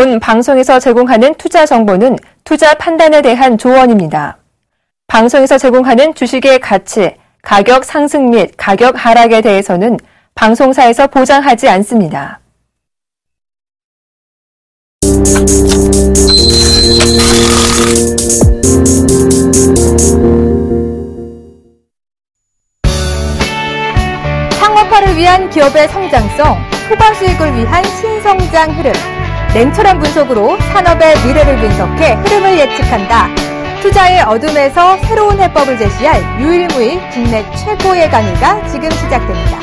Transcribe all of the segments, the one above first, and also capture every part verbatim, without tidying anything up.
본 방송에서 제공하는 투자 정보는 투자 판단에 대한 조언입니다. 방송에서 제공하는 주식의 가치, 가격 상승 및 가격 하락에 대해서는 방송사에서 보장하지 않습니다. 창업화를 위한 기업의 성장성, 초과 수익을 위한 신성장 흐름, 냉철한 분석으로 산업의 미래를 분석해 흐름을 예측한다. 투자의 어둠에서 새로운 해법을 제시할 유일무이 국내 최고의 강의가 지금 시작됩니다.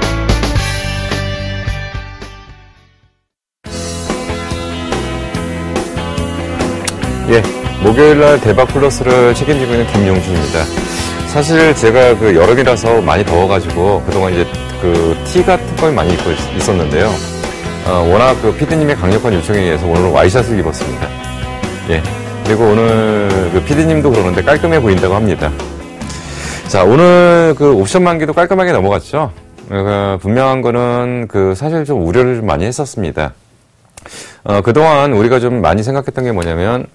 예, 목요일날 대박 플러스를 책임지고 있는 김용준입니다. 사실 제가 그 여름이라서 많이 더워가지고 그동안 이제 그 티 같은 거 많이 입고 있었는데요. 어, 워낙 그 피디님의 강력한 요청에 의해서 오늘 와이샷을 입었습니다. 예. 그리고 오늘 그 피디님도 그러는데 깔끔해 보인다고 합니다. 자, 오늘 그 옵션 만기도 깔끔하게 넘어갔죠. 어, 분명한 거는 그 사실 좀 우려를 좀 많이 했었습니다. 어, 그동안 우리가 좀 많이 생각했던 게 뭐냐면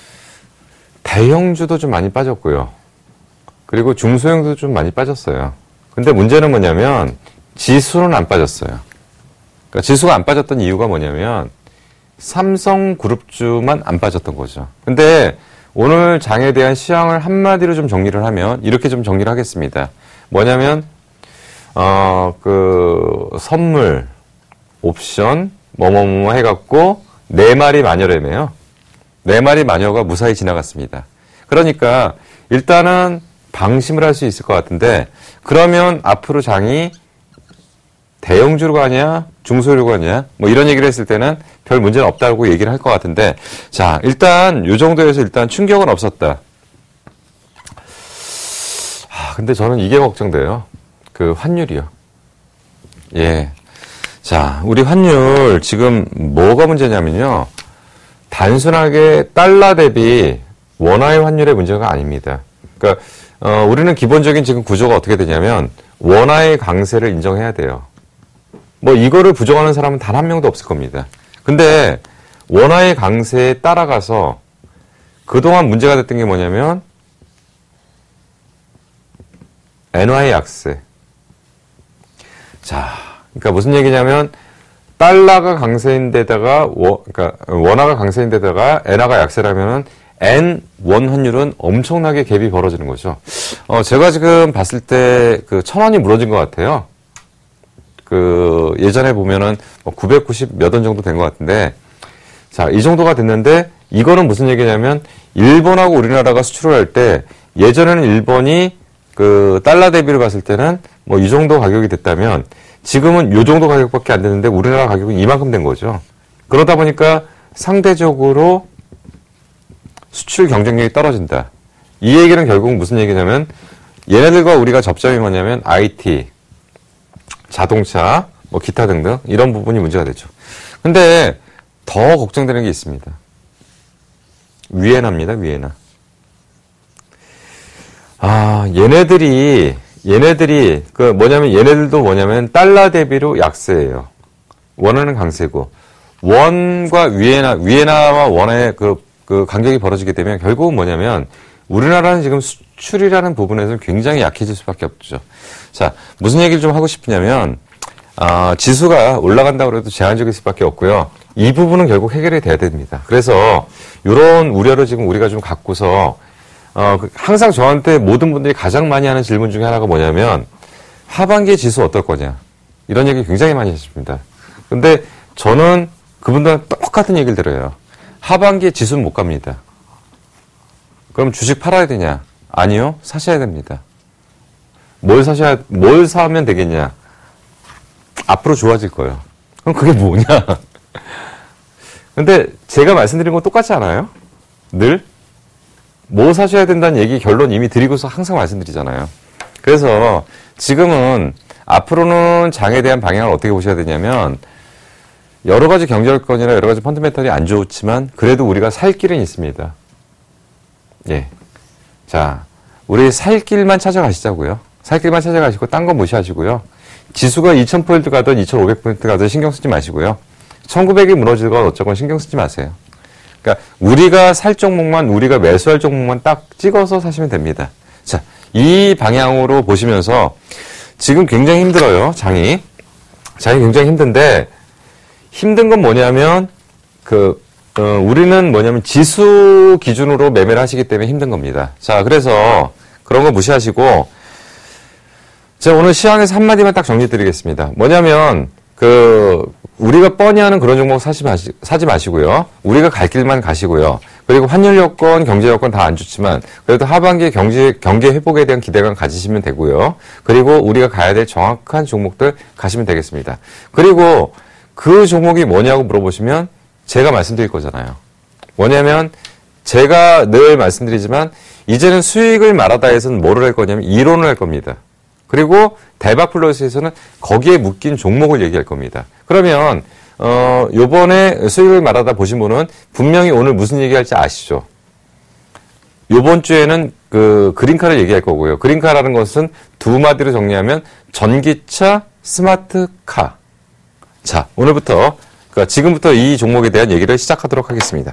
대형주도 좀 많이 빠졌고요. 그리고 중소형도 좀 많이 빠졌어요. 근데 문제는 뭐냐면 지수는 안 빠졌어요. 그러니까 지수가 안 빠졌던 이유가 뭐냐면 삼성그룹주만 안 빠졌던 거죠. 근데 오늘 장에 대한 시황을 한마디로 좀 정리를 하면 이렇게 좀 정리를 하겠습니다. 뭐냐면 어, 그 선물, 옵션, 뭐뭐뭐 해갖고 네 마리 마녀래매요. 네 마리 마녀가 무사히 지나갔습니다. 그러니까 일단은 방심을 할 수 있을 것 같은데 그러면 앞으로 장이 대형주로 가냐 중소주로 가냐 뭐 이런 얘기를 했을 때는 별 문제는 없다고 얘기를 할 것 같은데 자 일단 요 정도에서 일단 충격은 없었다. 아 근데 저는 이게 걱정돼요. 그 환율이요. 예. 자 우리 환율 지금 뭐가 문제냐면요. 단순하게 달러 대비 원화의 환율의 문제가 아닙니다. 그러니까 어, 우리는 기본적인 지금 구조가 어떻게 되냐면 원화의 강세를 인정해야 돼요. 뭐 이거를 부정하는 사람은 단 한 명도 없을 겁니다. 근데 원화의 강세에 따라가서 그동안 문제가 됐던 게 뭐냐면 엔화의 약세. 자, 그러니까 무슨 얘기냐면 달러가 강세인데다가 워, 그러니까 원화가 강세인데다가 엔화가 약세라면은 엔, 원 환율은 엄청나게 갭이 벌어지는 거죠. 어, 제가 지금 봤을 때 그 천 원이 무너진 것 같아요. 그 예전에 보면은 구백구십 몇 원 정도 된 것 같은데 자, 이 정도가 됐는데 이거는 무슨 얘기냐면 일본하고 우리나라가 수출을 할 때 예전에는 일본이 그 달러 대비로 봤을 때는 뭐 이 정도 가격이 됐다면 지금은 요 정도 가격밖에 안 되는데 우리나라 가격은 이만큼 된 거죠. 그러다 보니까 상대적으로 수출 경쟁력이 떨어진다. 이 얘기는 결국은 무슨 얘기냐면 얘네들과 우리가 접점이 뭐냐면 아이티, 자동차, 뭐 기타 등등 이런 부분이 문제가 되죠. 근데 더 걱정되는 게 있습니다. 위에나입니다. 위에나. 아, 얘네들이 얘네들이 그 뭐냐면 얘네들도 뭐냐면 달러 대비로 약세예요. 원화는 강세고 원과 위에나 위에나와 원의 그 그 간격이 벌어지게 되면 결국은 뭐냐면 우리나라는 지금 수출이라는 부분에서 굉장히 약해질 수밖에 없죠. 자, 무슨 얘기를 좀 하고 싶으냐면 아, 지수가 올라간다고 해도 제한적일 수밖에 없고요. 이 부분은 결국 해결이 돼야 됩니다. 그래서 이런 우려를 지금 우리가 좀 갖고서 어, 항상 저한테 모든 분들이 가장 많이 하는 질문 중에 하나가 뭐냐면 하반기에 지수 어떨 거냐 이런 얘기 굉장히 많이 하십니다. 근데 저는 그분들은 똑같은 얘기를 들어요. 하반기에 지수는 못 갑니다. 그럼 주식 팔아야 되냐? 아니요. 사셔야 됩니다. 뭘 사셔야, 뭘 사면 되겠냐? 앞으로 좋아질 거예요. 그럼 그게 뭐냐? 근데 제가 말씀드린 건 똑같지 않아요? 늘? 뭐 사셔야 된다는 얘기 결론 이미 드리고서 항상 말씀드리잖아요. 그래서 지금은 앞으로는 장에 대한 방향을 어떻게 보셔야 되냐면 여러 가지 경제여건이나 여러 가지 펀드멘털이 안 좋지만 그래도 우리가 살 길은 있습니다. 예. 자, 우리 살 길만 찾아가시자고요. 살 길만 찾아가시고 딴 거 무시하시고요. 지수가 이천 포인트 가든 이천오백 포인트 가든 신경 쓰지 마시고요. 천구백이 무너지건 어쩌건 신경 쓰지 마세요. 그러니까 우리가 살 종목만, 우리가 매수할 종목만 딱 찍어서 사시면 됩니다. 자, 이 방향으로 보시면서 지금 굉장히 힘들어요, 장이. 장이 굉장히 힘든데, 힘든 건 뭐냐면, 그, 어, 우리는 뭐냐면 지수 기준으로 매매를 하시기 때문에 힘든 겁니다. 자, 그래서 그런 거 무시하시고, 제가 오늘 시황에서 한마디만 딱 정리 드리겠습니다. 뭐냐면, 그, 우리가 뻔히 하는 그런 종목 사지, 마시, 사지 마시고요. 우리가 갈 길만 가시고요. 그리고 환율 여건, 경제 여건 다 안 좋지만, 그래도 하반기 경제, 경기 회복에 대한 기대감 가지시면 되고요. 그리고 우리가 가야 될 정확한 종목들 가시면 되겠습니다. 그리고 그 종목이 뭐냐고 물어보시면, 제가 말씀드릴 거잖아요. 뭐냐면, 제가 늘 말씀드리지만, 이제는 수익을 말하다 해서는 뭐를 할 거냐면, 이론을 할 겁니다. 그리고 대박 플러스에서는 거기에 묶인 종목을 얘기할 겁니다. 그러면 어 요번에 수익을 말하다 보신 분은 분명히 오늘 무슨 얘기할지 아시죠? 요번 주에는 그 그린카를 얘기할 거고요. 그린카라는 것은 두 마디로 정리하면 전기차, 스마트카. 자, 오늘부터 그러니까 지금부터 이 종목에 대한 얘기를 시작하도록 하겠습니다.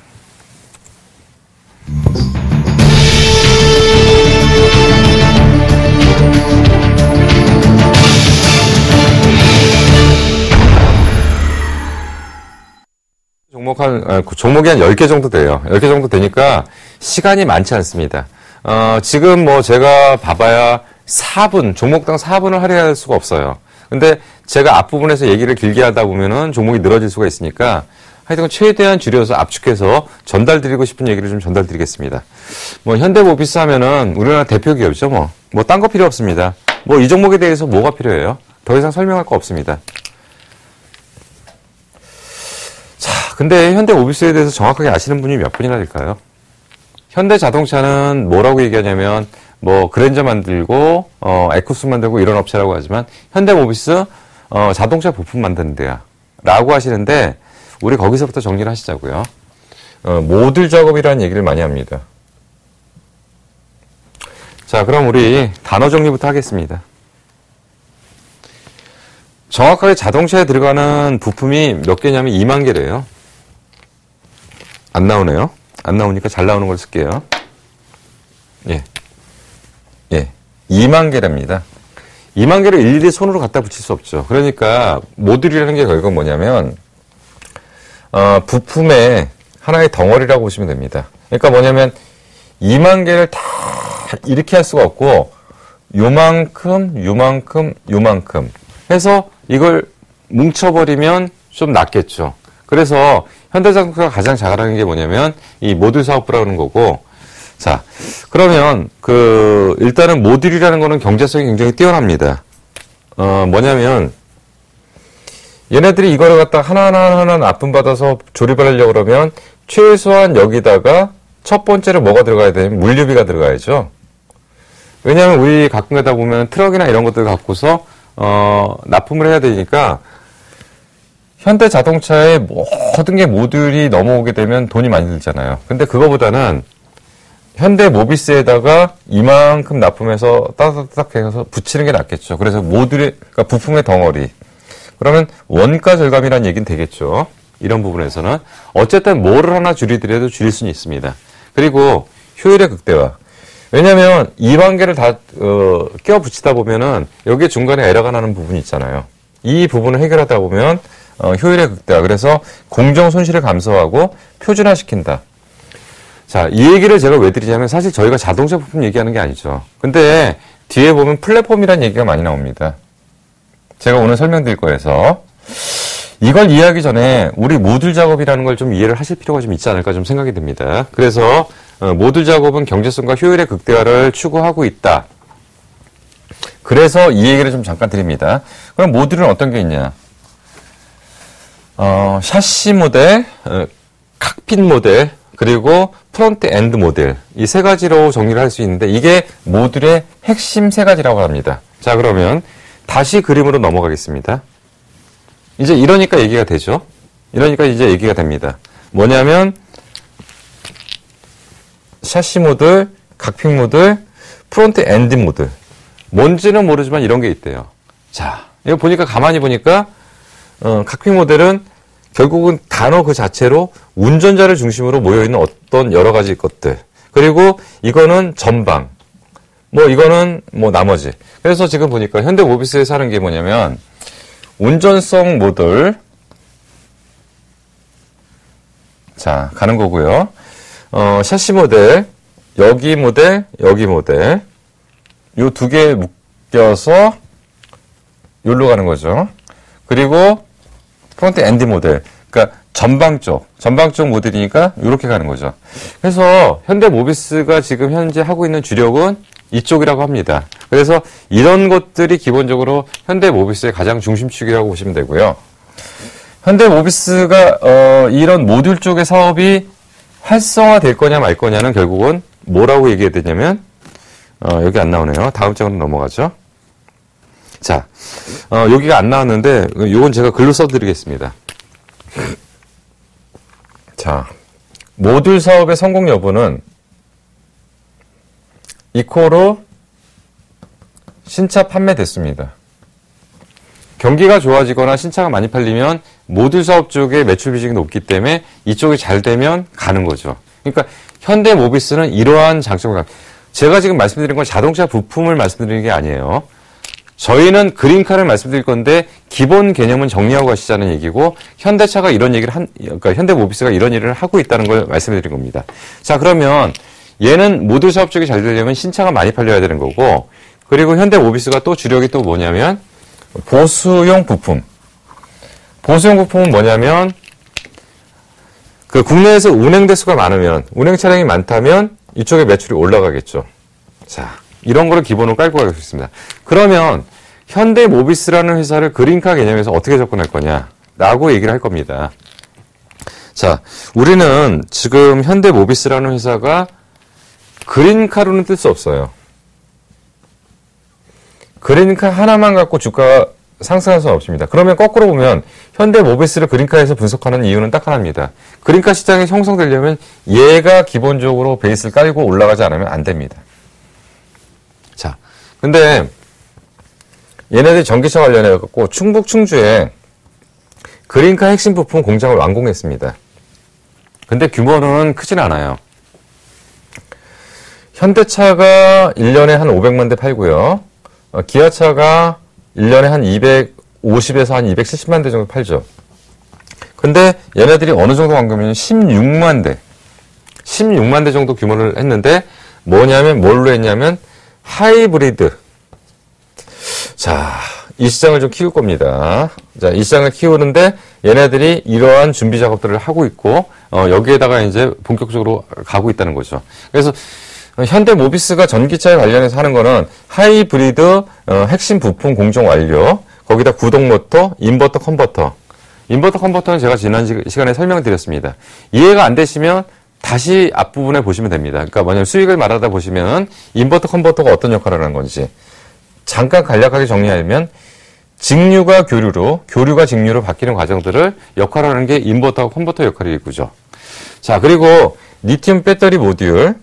종목 한, 아, 종목이 한 열 개 정도 돼요. 열 개 정도 되니까 시간이 많지 않습니다. 어, 지금 뭐 제가 봐봐야 사 분, 종목당 사 분을 할애할 수가 없어요. 근데 제가 앞부분에서 얘기를 길게 하다 보면은 종목이 늘어질 수가 있으니까 하여튼 최대한 줄여서 압축해서 전달드리고 싶은 얘기를 좀 전달드리겠습니다. 뭐 현대모비스 하면은 우리나라 대표 기업이죠. 뭐. 뭐 딴 거 필요 없습니다. 뭐 이 종목에 대해서 뭐가 필요해요? 더 이상 설명할 거 없습니다. 근데 현대모비스에 대해서 정확하게 아시는 분이 몇 분이나 될까요? 현대자동차는 뭐라고 얘기하냐면 뭐 그랜저 만들고 어 에쿠스 만들고 이런 업체라고 하지만 현대모비스 어 자동차 부품 만드는 데야 라고 하시는데 우리 거기서부터 정리를 하시자고요. 어 모듈 작업이라는 얘기를 많이 합니다. 자, 그럼 우리 단어 정리부터 하겠습니다. 정확하게 자동차에 들어가는 부품이 몇 개냐면 이만 개래요. 안 나오네요. 안 나오니까 잘 나오는 걸 쓸게요. 예. 예. 이만 개랍니다. 이만 개를 일일이 손으로 갖다 붙일 수 없죠. 그러니까 모듈이라는 게 결국 뭐냐면 어, 부품의 하나의 덩어리라고 보시면 됩니다. 그러니까 뭐냐면 이만 개를 다 이렇게 할 수가 없고 요만큼, 요만큼, 요만큼 해서 이걸 뭉쳐버리면 좀 낫겠죠. 그래서 현대자동차가 가장 잘하는 게 뭐냐면 이 모듈 사업부라는 거고, 자, 그러면 그 일단은 모듈이라는 거는 경제성이 굉장히 뛰어납니다. 어 뭐냐면 얘네들이 이거를 갖다 하나하나 하나 납품받아서 조립을 하려고 그러면 최소한 여기다가 첫 번째로 뭐가 들어가야 되냐면 물류비가 들어가야죠. 왜냐하면 우리 가끔 가다 보면 트럭이나 이런 것들 갖고서 어 납품을 해야 되니까 현대자동차의 모든 게 모듈이 넘어오게 되면 돈이 많이 들잖아요. 근데 그거보다는 현대모비스에다가 이만큼 납품해서 따닥따닥 해서 붙이는 게 낫겠죠. 그래서 모듈의, 그러니까 부품의 덩어리. 그러면 원가 절감이라는 얘기는 되겠죠. 이런 부분에서는. 어쨌든 뭐를 하나 줄이더라도 줄일 수는 있습니다. 그리고 효율의 극대화. 왜냐면 이 관계를 다, 어, 껴 붙이다 보면은 여기에 중간에 에러가 나는 부분이 있잖아요. 이 부분을 해결하다 보면 어, 효율의 극대화. 그래서 공정 손실을 감소하고 표준화시킨다. 자, 이 얘기를 제가 왜 드리냐면 사실 저희가 자동차 부품 얘기하는 게 아니죠. 근데 뒤에 보면 플랫폼이라는 얘기가 많이 나옵니다. 제가 오늘 설명드릴 거여서 이걸 이해하기 전에 우리 모듈 작업이라는 걸 좀 이해를 하실 필요가 좀 있지 않을까 좀 생각이 듭니다. 그래서 어, 모듈 작업은 경제성과 효율의 극대화를 추구하고 있다. 그래서 이 얘기를 좀 잠깐 드립니다. 그럼 모듈은 어떤 게 있냐? 어, 샤시 모델, 어, 칵핏 모델, 그리고 프론트 엔드 모델. 이 세 가지로 정리를 할 수 있는데 이게 모듈의 핵심 세 가지라고 합니다. 자, 그러면 다시 그림으로 넘어가겠습니다. 이제 이러니까 얘기가 되죠. 이러니까 이제 얘기가 됩니다. 뭐냐면 샤시 모듈, 칵핏 모듈, 프론트 엔드 모듈. 뭔지는 모르지만 이런 게 있대요. 자, 이거 보니까 가만히 보니까 어, 칵핏 모델은 결국은 단어 그 자체로 운전자를 중심으로 모여있는 어떤 여러 가지 것들. 그리고 이거는 전방. 뭐 이거는 뭐 나머지. 그래서 지금 보니까 현대모비스에서 하는 게 뭐냐면 운전성 모듈. 자, 가는 거고요. 어, 샤시 모델, 여기 모델, 여기 모델. 요 두 개 묶여서 여기로 가는 거죠. 그리고 프론트 엔드 모델. 그러니까 전방 쪽, 전방 쪽 모델이니까 이렇게 가는 거죠. 그래서 현대모비스가 지금 현재 하고 있는 주력은 이쪽이라고 합니다. 그래서 이런 것들이 기본적으로 현대모비스의 가장 중심축이라고 보시면 되고요. 현대모비스가 어, 이런 모듈 쪽의 사업이 활성화될 거냐 말 거냐는 결국은 뭐라고 얘기해야 되냐면 어, 여기 안 나오네요. 다음 장으로 넘어가죠. 자, 어, 여기가 안 나왔는데 이건 제가 글로 써드리겠습니다. 자, 모듈 사업의 성공 여부는 이코로 신차 판매됐습니다. 경기가 좋아지거나 신차가 많이 팔리면 모듈 사업 쪽에 매출 비중이 높기 때문에 이쪽이 잘 되면 가는 거죠. 그러니까 현대모비스는 이러한 장점을 갖고, 제가 지금 말씀드린 건 자동차 부품을 말씀드리는 게 아니에요. 저희는 그린카를 말씀드릴 건데 기본 개념은 정리하고 가시자는 얘기고 현대차가 이런 얘기를 한, 그러니까 현대모비스가 이런 일을 하고 있다는 걸 말씀드린 겁니다. 자, 그러면 얘는 모듈 사업 쪽이 잘 되려면 신차가 많이 팔려야 되는 거고, 그리고 현대모비스가 또 주력이 또 뭐냐면 보수용 부품. 보수용 부품은 뭐냐면 그 국내에서 운행 대수가 많으면, 운행 차량이 많다면 이쪽에 매출이 올라가겠죠. 자, 이런 거를 기본으로 깔고 가겠습니다. 그러면 현대모비스라는 회사를 그린카 개념에서 어떻게 접근할 거냐라고 얘기를 할 겁니다. 자, 우리는 지금 현대모비스라는 회사가 그린카로는 뜰 수 없어요. 그린카 하나만 갖고 주가가 상승할 수는 없습니다. 그러면 거꾸로 보면 현대모비스를 그린카에서 분석하는 이유는 딱 하나입니다. 그린카 시장이 형성되려면 얘가 기본적으로 베이스를 깔고 올라가지 않으면 안 됩니다. 자, 근데 얘네들 전기차 관련해갖고 충북 충주에 그린카 핵심 부품 공장을 완공했습니다. 근데 규모는 크진 않아요. 현대차가 일 년에 한 오백만 대 팔고요. 어, 기아차가 일 년에 한 이백오십에서 한 이백칠십만 대 정도 팔죠. 근데 얘네들이 어느 정도 완공이냐면 십육만 대. 십육만 대 정도 규모를 했는데 뭐냐면 뭘로 했냐면 하이브리드. 자, 이 시장을 좀 키울 겁니다. 자, 이 시장을 키우는데 얘네들이 이러한 준비 작업들을 하고 있고, 어, 여기에다가 이제 본격적으로 가고 있다는 거죠. 그래서 현대모비스가 전기차에 관련해서 하는 거는 하이브리드 어, 핵심 부품 공정 완료, 거기다 구동 모터, 인버터 컨버터. 인버터 컨버터는 제가 지난 시간에 설명드렸습니다. 이해가 안 되시면 다시 앞부분에 보시면 됩니다. 그러니까 뭐냐면 수익을 말하다 보시면 인버터 컨버터가 어떤 역할을 하는 건지 잠깐 간략하게 정리하면 직류가 교류로, 교류가 직류로 바뀌는 과정들을 역할을 하는 게 인버터와 컨버터 역할이고죠. 자, 그리고 리튬 배터리 모듈.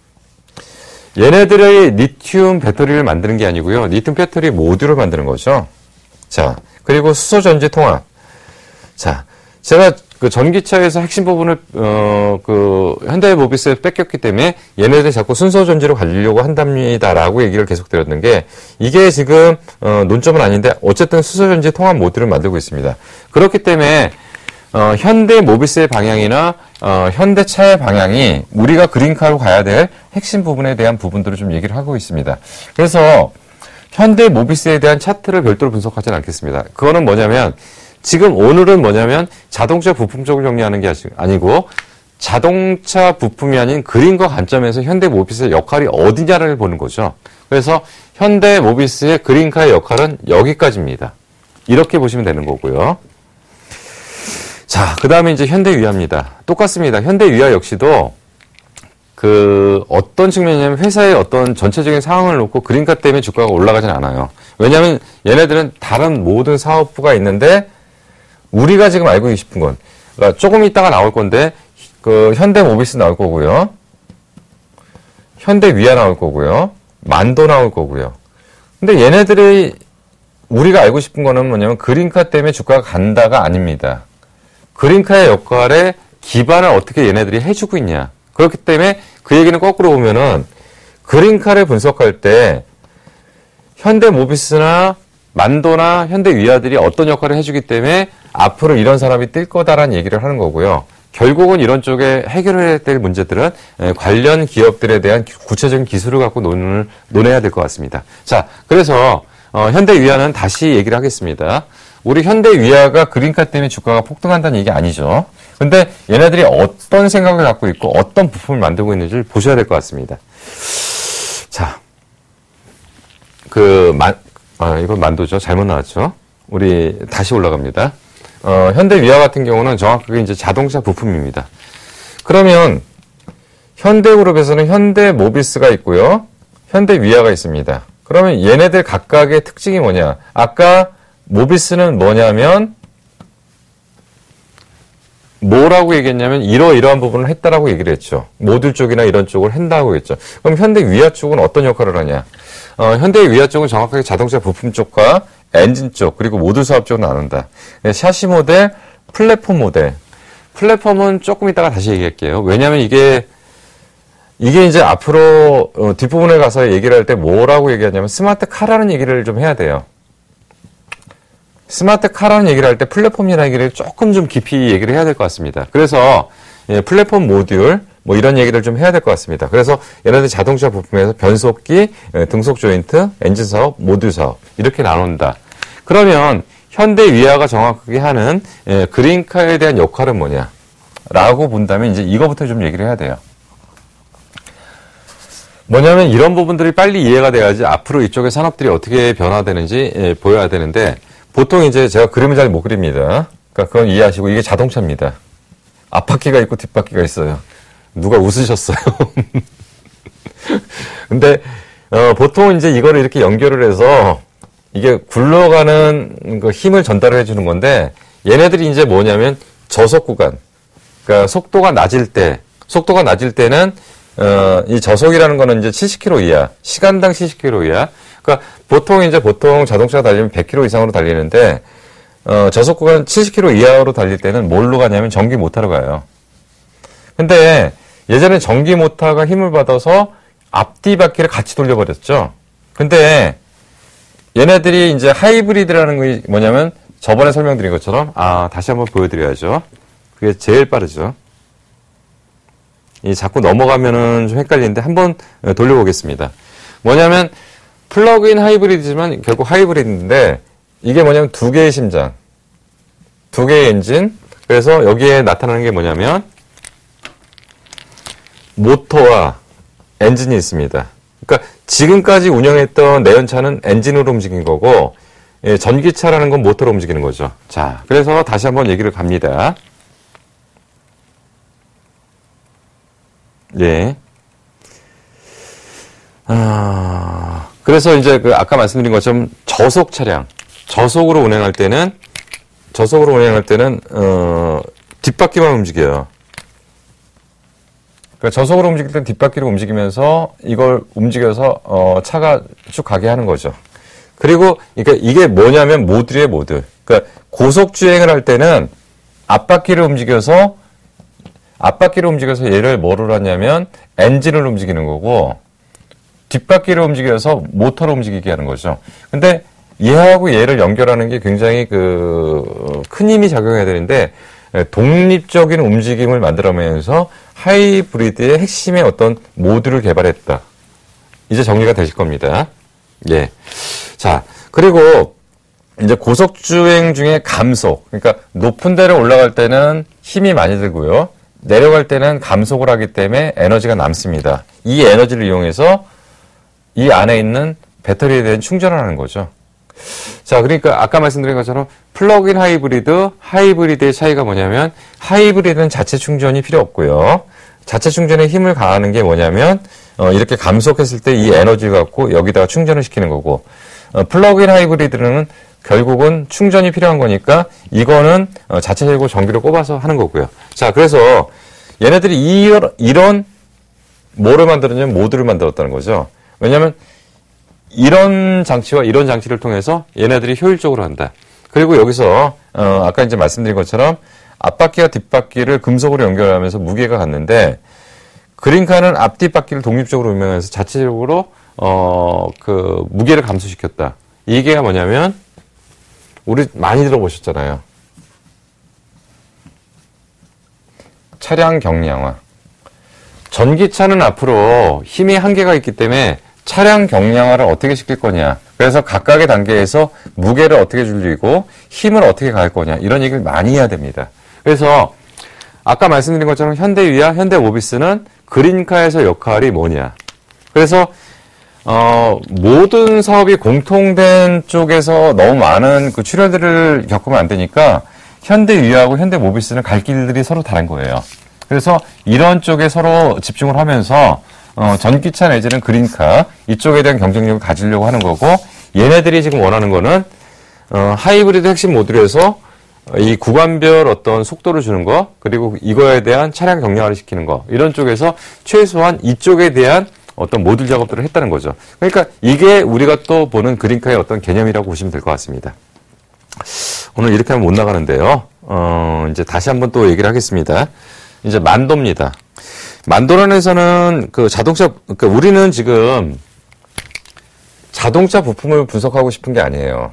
얘네들의 리튬 배터리를 만드는 게 아니고요. 리튬 배터리 모듈을 만드는 거죠. 자, 그리고 수소 전지 통합. 자, 제가 그 전기차에서 핵심 부분을 어 그 현대모비스에 뺏겼기 때문에 얘네들이 자꾸 순서 전지로 가려고 한답니다라고 얘기를 계속 드렸는 게 이게 지금 어 논점은 아닌데 어쨌든 수소 전지 통합 모듈을 만들고 있습니다. 그렇기 때문에 어, 현대모비스의 방향이나 어, 현대차의 방향이 우리가 그린카로 가야 될 핵심 부분에 대한 부분들을 좀 얘기를 하고 있습니다. 그래서 현대모비스에 대한 차트를 별도로 분석하지는 않겠습니다. 그거는 뭐냐면 지금 오늘은 뭐냐면 자동차 부품 쪽을 정리하는 게 아니고 자동차 부품이 아닌 그린과 관점에서 현대모비스의 역할이 어디냐를 보는 거죠. 그래서 현대모비스의 그린카의 역할은 여기까지입니다. 이렇게 보시면 되는 거고요. 자, 그 다음에 이제 현대위아입니다. 똑같습니다. 현대위아 역시도 그 어떤 측면이냐면 회사의 어떤 전체적인 상황을 놓고 그린카 때문에 주가가 올라가진 않아요. 왜냐하면 얘네들은 다른 모든 사업부가 있는데 우리가 지금 알고 싶은 건 그러니까 조금 있다가 나올 건데 그 현대모비스 나올 거고요. 현대위아 나올 거고요. 만도 나올 거고요. 근데 얘네들이 우리가 알고 싶은 거는 뭐냐면 그린카 때문에 주가가 간다가 아닙니다. 그린카의 역할에 기반을 어떻게 얘네들이 해주고 있냐. 그렇기 때문에 그 얘기는 거꾸로 보면은 그린카를 분석할 때 현대모비스나 만도나 현대위아들이 어떤 역할을 해주기 때문에 앞으로 이런 사람이 뜰 거다라는 얘기를 하는 거고요. 결국은 이런 쪽에 해결해야 될 문제들은 관련 기업들에 대한 구체적인 기술을 갖고 논을, 논해야 될 것 같습니다. 자, 그래서 어, 현대위아는 다시 얘기를 하겠습니다. 우리 현대위아가 그린카 때문에 주가가 폭등한다는 얘기 아니죠. 근데 얘네들이 어떤 생각을 갖고 있고 어떤 부품을 만들고 있는지를 보셔야 될 것 같습니다. 자, 그, 만, 아, 이건 만도죠. 잘못 나왔죠. 우리 다시 올라갑니다. 어, 현대위아 같은 경우는 정확하게 이제 자동차 부품입니다. 그러면 현대그룹에서는 현대모비스가 있고요. 현대위아가 있습니다. 그러면 얘네들 각각의 특징이 뭐냐? 아까 모비스는 뭐냐면 뭐라고 얘기했냐면 이러이러한 부분을 했다라고 얘기를 했죠. 모듈 쪽이나 이런 쪽을 한다고 했죠. 그럼 현대위아 쪽은 어떤 역할을 하냐? 어, 현대위아 쪽은 정확하게 자동차 부품 쪽과 엔진 쪽 그리고 모듈 사업 쪽으로 나눈다. 샤시 모델, 플랫폼 모델. 플랫폼은 조금 이따가 다시 얘기할게요. 왜냐하면 이게 이게 이제 앞으로 어, 뒷부분에 가서 얘기를 할 때 뭐라고 얘기하냐면 스마트 카라는 얘기를 좀 해야 돼요. 스마트 카라는 얘기를 할 때 플랫폼이라는 얘기를 조금 좀 깊이 얘기를 해야 될 것 같습니다. 그래서 예, 플랫폼 모듈 뭐 이런 얘기를 좀 해야 될 것 같습니다. 그래서 얘네들 자동차 부품에서 변속기, 예, 등속 조인트, 엔진 사업, 모듈 사업 이렇게 나눈다. 그러면 현대위아가 정확하게 하는 예, 그린카에 대한 역할은 뭐냐? 라고 본다면 이제 이거부터 좀 얘기를 해야 돼요. 뭐냐면 이런 부분들이 빨리 이해가 돼야지 앞으로 이쪽의 산업들이 어떻게 변화되는지 예, 보여야 되는데 보통 이제 제가 그림을 잘 못 그립니다. 그러니까 그건 이해하시고 이게 자동차입니다. 앞바퀴가 있고 뒷바퀴가 있어요. 누가 웃으셨어요. 근데 어, 보통 이제 이거를 이렇게 연결을 해서 이게 굴러가는 그 힘을 전달을 해주는 건데 얘네들이 이제 뭐냐면 저속 구간, 그러니까 속도가 낮을 때, 속도가 낮을 때는 어, 이 저속이라는 거는 이제 칠십 킬로미터 이하, 시간당 칠십 킬로미터 이하. 그러니까 보통 이제 보통 자동차가 달리면 백 킬로미터 이상으로 달리는데 어, 저속 구간 칠십 킬로미터 이하로 달릴 때는 뭘로 가냐면 전기 모터로 가요. 근데 예전에 전기 모터가 힘을 받아서 앞뒤 바퀴를 같이 돌려버렸죠. 근데 얘네들이 이제 하이브리드라는 게 뭐냐면 저번에 설명드린 것처럼 아 다시 한번 보여드려야죠. 그게 제일 빠르죠. 이 자꾸 넘어가면은 좀 헷갈리는데 한번 돌려보겠습니다. 뭐냐면 플러그인 하이브리드지만 결국 하이브리드인데 이게 뭐냐면 두 개의 심장, 두 개의 엔진. 그래서 여기에 나타나는 게 뭐냐면 모터와 엔진이 있습니다. 그러니까 지금까지 운영했던 내연차는 엔진으로 움직인 거고 예, 전기차라는 건 모터로 움직이는 거죠. 자, 그래서 다시 한번 얘기를 갑니다. 예. 아, 그래서 이제 그 아까 말씀드린 것처럼 저속 차량, 저속으로 운행할 때는 저속으로 운행할 때는 어, 뒷바퀴만 움직여요. 그러니까 저속으로 움직일 때 뒷바퀴로 움직이면서 이걸 움직여서 어, 차가 쭉 가게 하는 거죠. 그리고 그러니까 이게 뭐냐면 모듈이에요, 모듈. 그러니까 고속 주행을 할 때는 앞바퀴를 움직여서 앞바퀴를 움직여서 얘를 뭐로 하냐면 엔진을 움직이는 거고 뒷바퀴를 움직여서 모터로 움직이게 하는 거죠. 근데 얘하고 얘를 연결하는 게 굉장히 그 큰 힘이 작용해야 되는데 독립적인 움직임을 만들어내면서 하이브리드의 핵심의 어떤 모듈을 개발했다. 이제 정리가 되실 겁니다. 예. 자, 그리고 이제 고속주행 중에 감속. 그러니까 높은 데를 올라갈 때는 힘이 많이 들고요. 내려갈 때는 감속을 하기 때문에 에너지가 남습니다. 이 에너지를 이용해서 이 안에 있는 배터리에 대한 충전을 하는 거죠. 자, 그러니까 아까 말씀드린 것처럼 플러그인 하이브리드, 하이브리드의 차이가 뭐냐면 하이브리드는 자체 충전이 필요 없고요. 자체 충전에 힘을 가하는 게 뭐냐면 어, 이렇게 감속했을 때 이 에너지를 갖고 여기다가 충전을 시키는 거고 어, 플러그인 하이브리드는 결국은 충전이 필요한 거니까 이거는 어, 자체적으로 전기를 꼽아서 하는 거고요. 자, 그래서 얘네들이 이런, 이런 뭐를 만들었냐면 모듈을 만들었다는 거죠. 왜냐하면 이런 장치와 이런 장치를 통해서 얘네들이 효율적으로 한다. 그리고 여기서 어, 아까 이제 말씀드린 것처럼 앞바퀴와 뒷바퀴를 금속으로 연결하면서 무게가 같는데 그린카는 앞, 뒷바퀴를 독립적으로 운명해서 자체적으로 어, 그 무게를 감소시켰다. 이게 뭐냐면 우리 많이 들어보셨잖아요. 차량 경량화. 전기차는 앞으로 힘이 한계가 있기 때문에 차량 경량화를 어떻게 시킬 거냐. 그래서 각각의 단계에서 무게를 어떻게 줄이고 힘을 어떻게 가할 거냐. 이런 얘기를 많이 해야 됩니다. 그래서 아까 말씀드린 것처럼 현대위와 현대모비스는 그린카에서 역할이 뭐냐. 그래서 어, 모든 사업이 공통된 쪽에서 너무 많은 그 출혈들을 겪으면 안 되니까 현대위하고 현대모비스는 갈 길들이 서로 다른 거예요. 그래서 이런 쪽에 서로 집중을 하면서 어, 전기차 내지는 그린카 이쪽에 대한 경쟁력을 가지려고 하는 거고 얘네들이 지금 원하는 거는 어, 하이브리드 핵심 모듈에서 이 구간별 어떤 속도를 주는 거 그리고 이거에 대한 차량 경량화를 시키는 거 이런 쪽에서 최소한 이쪽에 대한 어떤 모듈 작업들을 했다는 거죠. 그러니까 이게 우리가 또 보는 그린카의 어떤 개념이라고 보시면 될 것 같습니다. 오늘 이렇게 하면 못 나가는데요. 어, 이제 다시 한번 또 얘기를 하겠습니다. 이제 만도입니다. 만도라는 회사는 그 자동차, 그러니까 우리는 지금 자동차 부품을 분석하고 싶은 게 아니에요.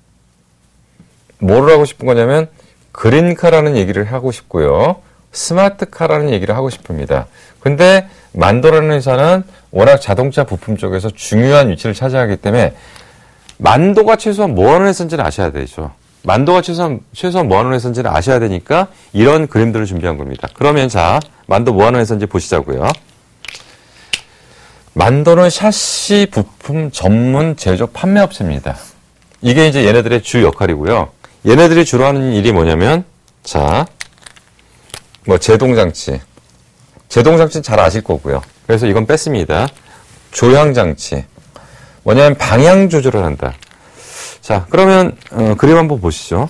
뭐를 하고 싶은 거냐면 그린카라는 얘기를 하고 싶고요. 스마트카라는 얘기를 하고 싶습니다. 근데 만도라는 회사는 워낙 자동차 부품 쪽에서 중요한 위치를 차지하기 때문에 만도가 최소한 뭐 하는 회사인지는 아셔야 되죠. 만도가 최소한, 최소한 뭐 하는 회사인지는 아셔야 되니까 이런 그림들을 준비한 겁니다. 그러면 자, 만도 뭐 하는 회사인지 보시자고요. 만도는 샤시 부품 전문 제조 판매업체입니다. 이게 이제 얘네들의 주 역할이고요. 얘네들이 주로 하는 일이 뭐냐면, 자, 뭐, 제동장치. 제동장치는 잘 아실 거고요. 그래서 이건 뺐습니다. 조향장치. 뭐냐면 방향 조절을 한다. 자, 그러면, 어, 그림 한번 보시죠.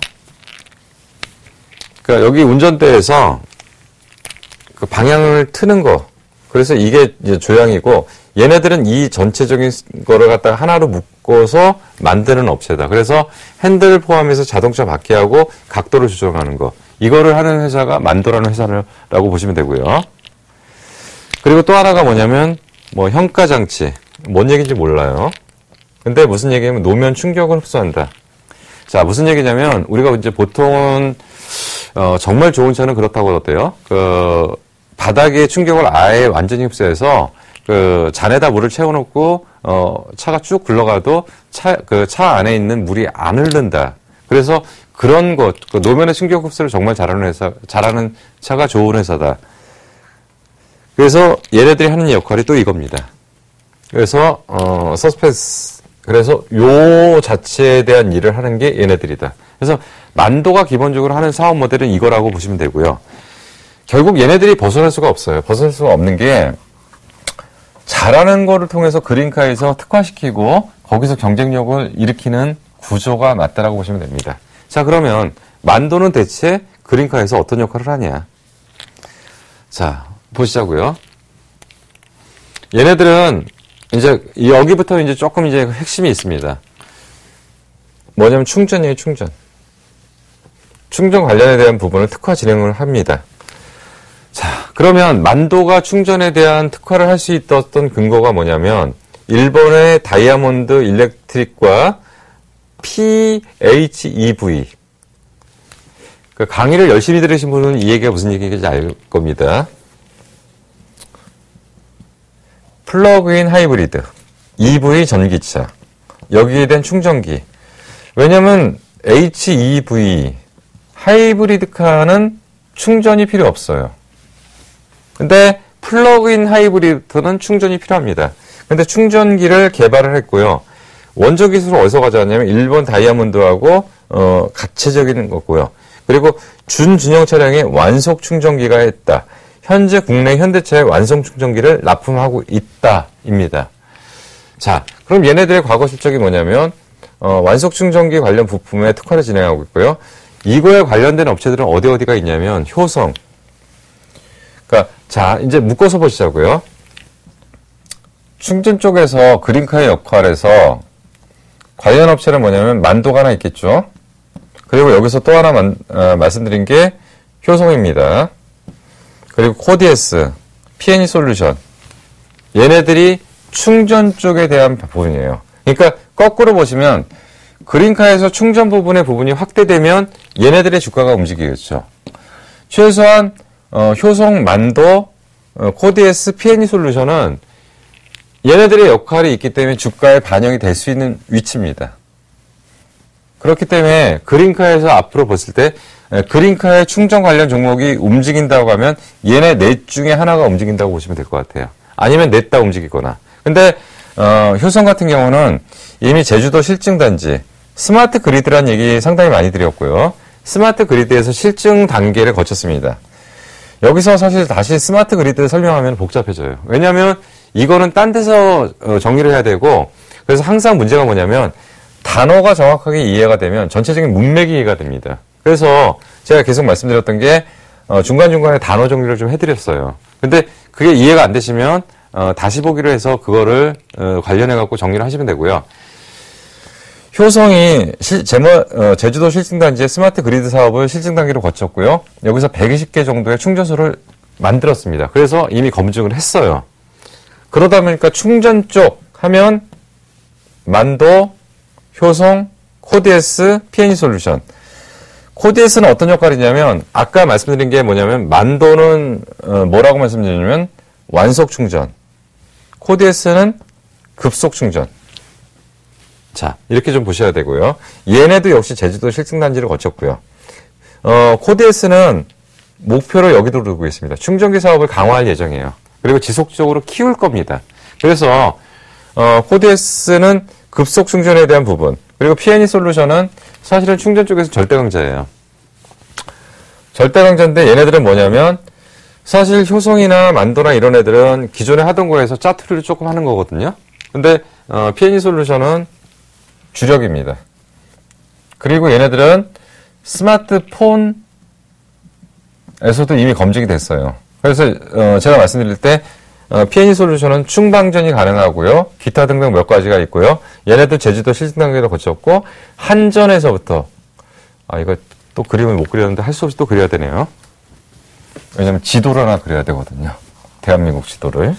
그러니까 여기 운전대에서 그 방향을 트는 거. 그래서 이게 이제 조향이고, 얘네들은 이 전체적인 거를 갖다가 하나로 묶어서 만드는 업체다. 그래서 핸들 포함해서 자동차 바퀴하고 각도를 조정하는 거. 이거를 하는 회사가 만도라는 회사라고 보시면 되고요. 그리고 또 하나가 뭐냐면, 뭐, 현가장치. 뭔 얘기인지 몰라요. 근데 무슨 얘기냐면, 노면 충격을 흡수한다. 자, 무슨 얘기냐면, 우리가 이제 보통은, 어, 정말 좋은 차는 그렇다고 어때요? 그, 바닥에 충격을 아예 완전히 흡수해서, 그, 잔에다 물을 채워놓고, 어, 차가 쭉 굴러가도 차, 그 차 안에 있는 물이 안 흐른다. 그래서 그런 것, 그 노면의 충격 흡수를 정말 잘하는 회사, 잘하는 차가 좋은 회사다. 그래서 얘네들이 하는 역할이 또 이겁니다. 그래서, 어, 서스펜스. 그래서 요 자체에 대한 일을 하는 게 얘네들이다. 그래서 만도가 기본적으로 하는 사업 모델은 이거라고 보시면 되고요. 결국 얘네들이 벗어날 수가 없어요. 벗어날 수가 없는 게 잘하는 거를 통해서 그린카에서 특화시키고 거기서 경쟁력을 일으키는 구조가 맞다라고 보시면 됩니다. 자, 그러면 만도는 대체 그린카에서 어떤 역할을 하냐? 자, 보시자고요. 얘네들은 이제 여기부터 이제 조금 이제 핵심이 있습니다. 뭐냐면 충전이에요, 충전. 충전 관련에 대한 부분을 특화 진행을 합니다. 자, 그러면 만도가 충전에 대한 특화를 할 수 있었던 근거가 뭐냐면 일본의 다이아몬드 일렉트릭과 피에이치이브이. 그 강의를 열심히 들으신 분은 이 얘기가 무슨 얘기인지 알 겁니다. 플러그인 하이브리드, 이브이 전기차, 여기에 대한 충전기. 왜냐면 에이치이브이, 하이브리드카는 충전이 필요 없어요. 근데 플러그인 하이브리드는 충전이 필요합니다. 근데 충전기를 개발을 했고요. 원조 기술은 어디서 가져왔냐면 일본 다이아몬드하고 어, 가채적인 거고요. 그리고 준준형 차량에 완속 충전기가 있다. 현재 국내 현대차의 완성 충전기를 납품하고 있다입니다. 자, 그럼 얘네들의 과거 실적이 뭐냐면 어, 완속 충전기 관련 부품에 특화를 진행하고 있고요. 이거에 관련된 업체들은 어디 어디가 있냐면 효성. 그러니까 자, 이제 묶어서 보시자고요. 충전 쪽에서 그린카의 역할에서 관련 업체는 뭐냐면 만도가 하나 있겠죠. 그리고 여기서 또 하나 만, 어, 말씀드린 게 효성입니다. 그리고 코디에스, 피앤이 솔루션. 얘네들이 충전 쪽에 대한 부분이에요. 그러니까 거꾸로 보시면 그린카에서 충전 부분의 부분이 확대되면 얘네들의 주가가 움직이겠죠. 최소한 어, 효성, 만도, 어, 코디에스, 피앤이 솔루션은 얘네들의 역할이 있기 때문에 주가에 반영이 될 수 있는 위치입니다. 그렇기 때문에 그린카에서 앞으로 봤을 때 그린카의 충전 관련 종목이 움직인다고 하면 얘네 넷 중에 하나가 움직인다고 보시면 될 것 같아요. 아니면 넷 다 움직이거나. 근데 어, 효성 같은 경우는 이미 제주도 실증단지 스마트 그리드란 얘기 상당히 많이 드렸고요. 스마트 그리드에서 실증 단계를 거쳤습니다. 여기서 사실 다시 스마트 그리드를 설명하면 복잡해져요. 왜냐하면 이거는 딴 데서 정리를 해야 되고, 그래서 항상 문제가 뭐냐면 단어가 정확하게 이해가 되면 전체적인 문맥이 이해가 됩니다. 그래서 제가 계속 말씀드렸던 게 중간중간에 단어 정리를 좀 해드렸어요. 근데 그게 이해가 안 되시면 다시 보기로 해서 그거를 관련해 갖고 정리를 하시면 되고요. 효성이 실, 제모, 어, 제주도 실증단지의 스마트 그리드 사업을 실증 단계로 거쳤고요. 여기서 백이십 개 정도의 충전소를 만들었습니다. 그래서 이미 검증을 했어요. 그러다 보니까 충전 쪽 하면 만도, 효성, 코디에스, 피앤이 솔루션. 코디에스는 어떤 역할이냐면 아까 말씀드린 게 뭐냐면 만도는 어, 뭐라고 말씀드리냐면 완속 충전. 코디에스는 급속 충전. 자, 이렇게 좀 보셔야 되고요. 얘네도 역시 제주도 실증단지를 거쳤고요. 어, 코디에스는 목표를 여기도 두고 있습니다. 충전기 사업을 강화할 예정이에요. 그리고 지속적으로 키울 겁니다. 그래서 어, 코디에스는 급속 충전에 대한 부분, 그리고 피앤이 솔루션은 사실은 충전 쪽에서 절대 강자예요. 절대 강자인데 얘네들은 뭐냐면 사실 효성이나 만도나 이런 애들은 기존에 하던 거에서 짜투리를 조금 하는 거거든요. 근데 어, 피앤이 솔루션은 주력입니다. 그리고 얘네들은 스마트폰에서도 이미 검증이 됐어요. 그래서 어, 제가 말씀드릴 때 어, 피앤이 솔루션은 충방전이 가능하고요. 기타 등등 몇 가지가 있고요. 얘네도 제주도 실증 단계도 거쳤고 한전에서부터 아 이거 또 그림을 못 그렸는데 할 수 없이 또 그려야 되네요. 왜냐면 지도를 하나 그려야 되거든요. 대한민국 지도를.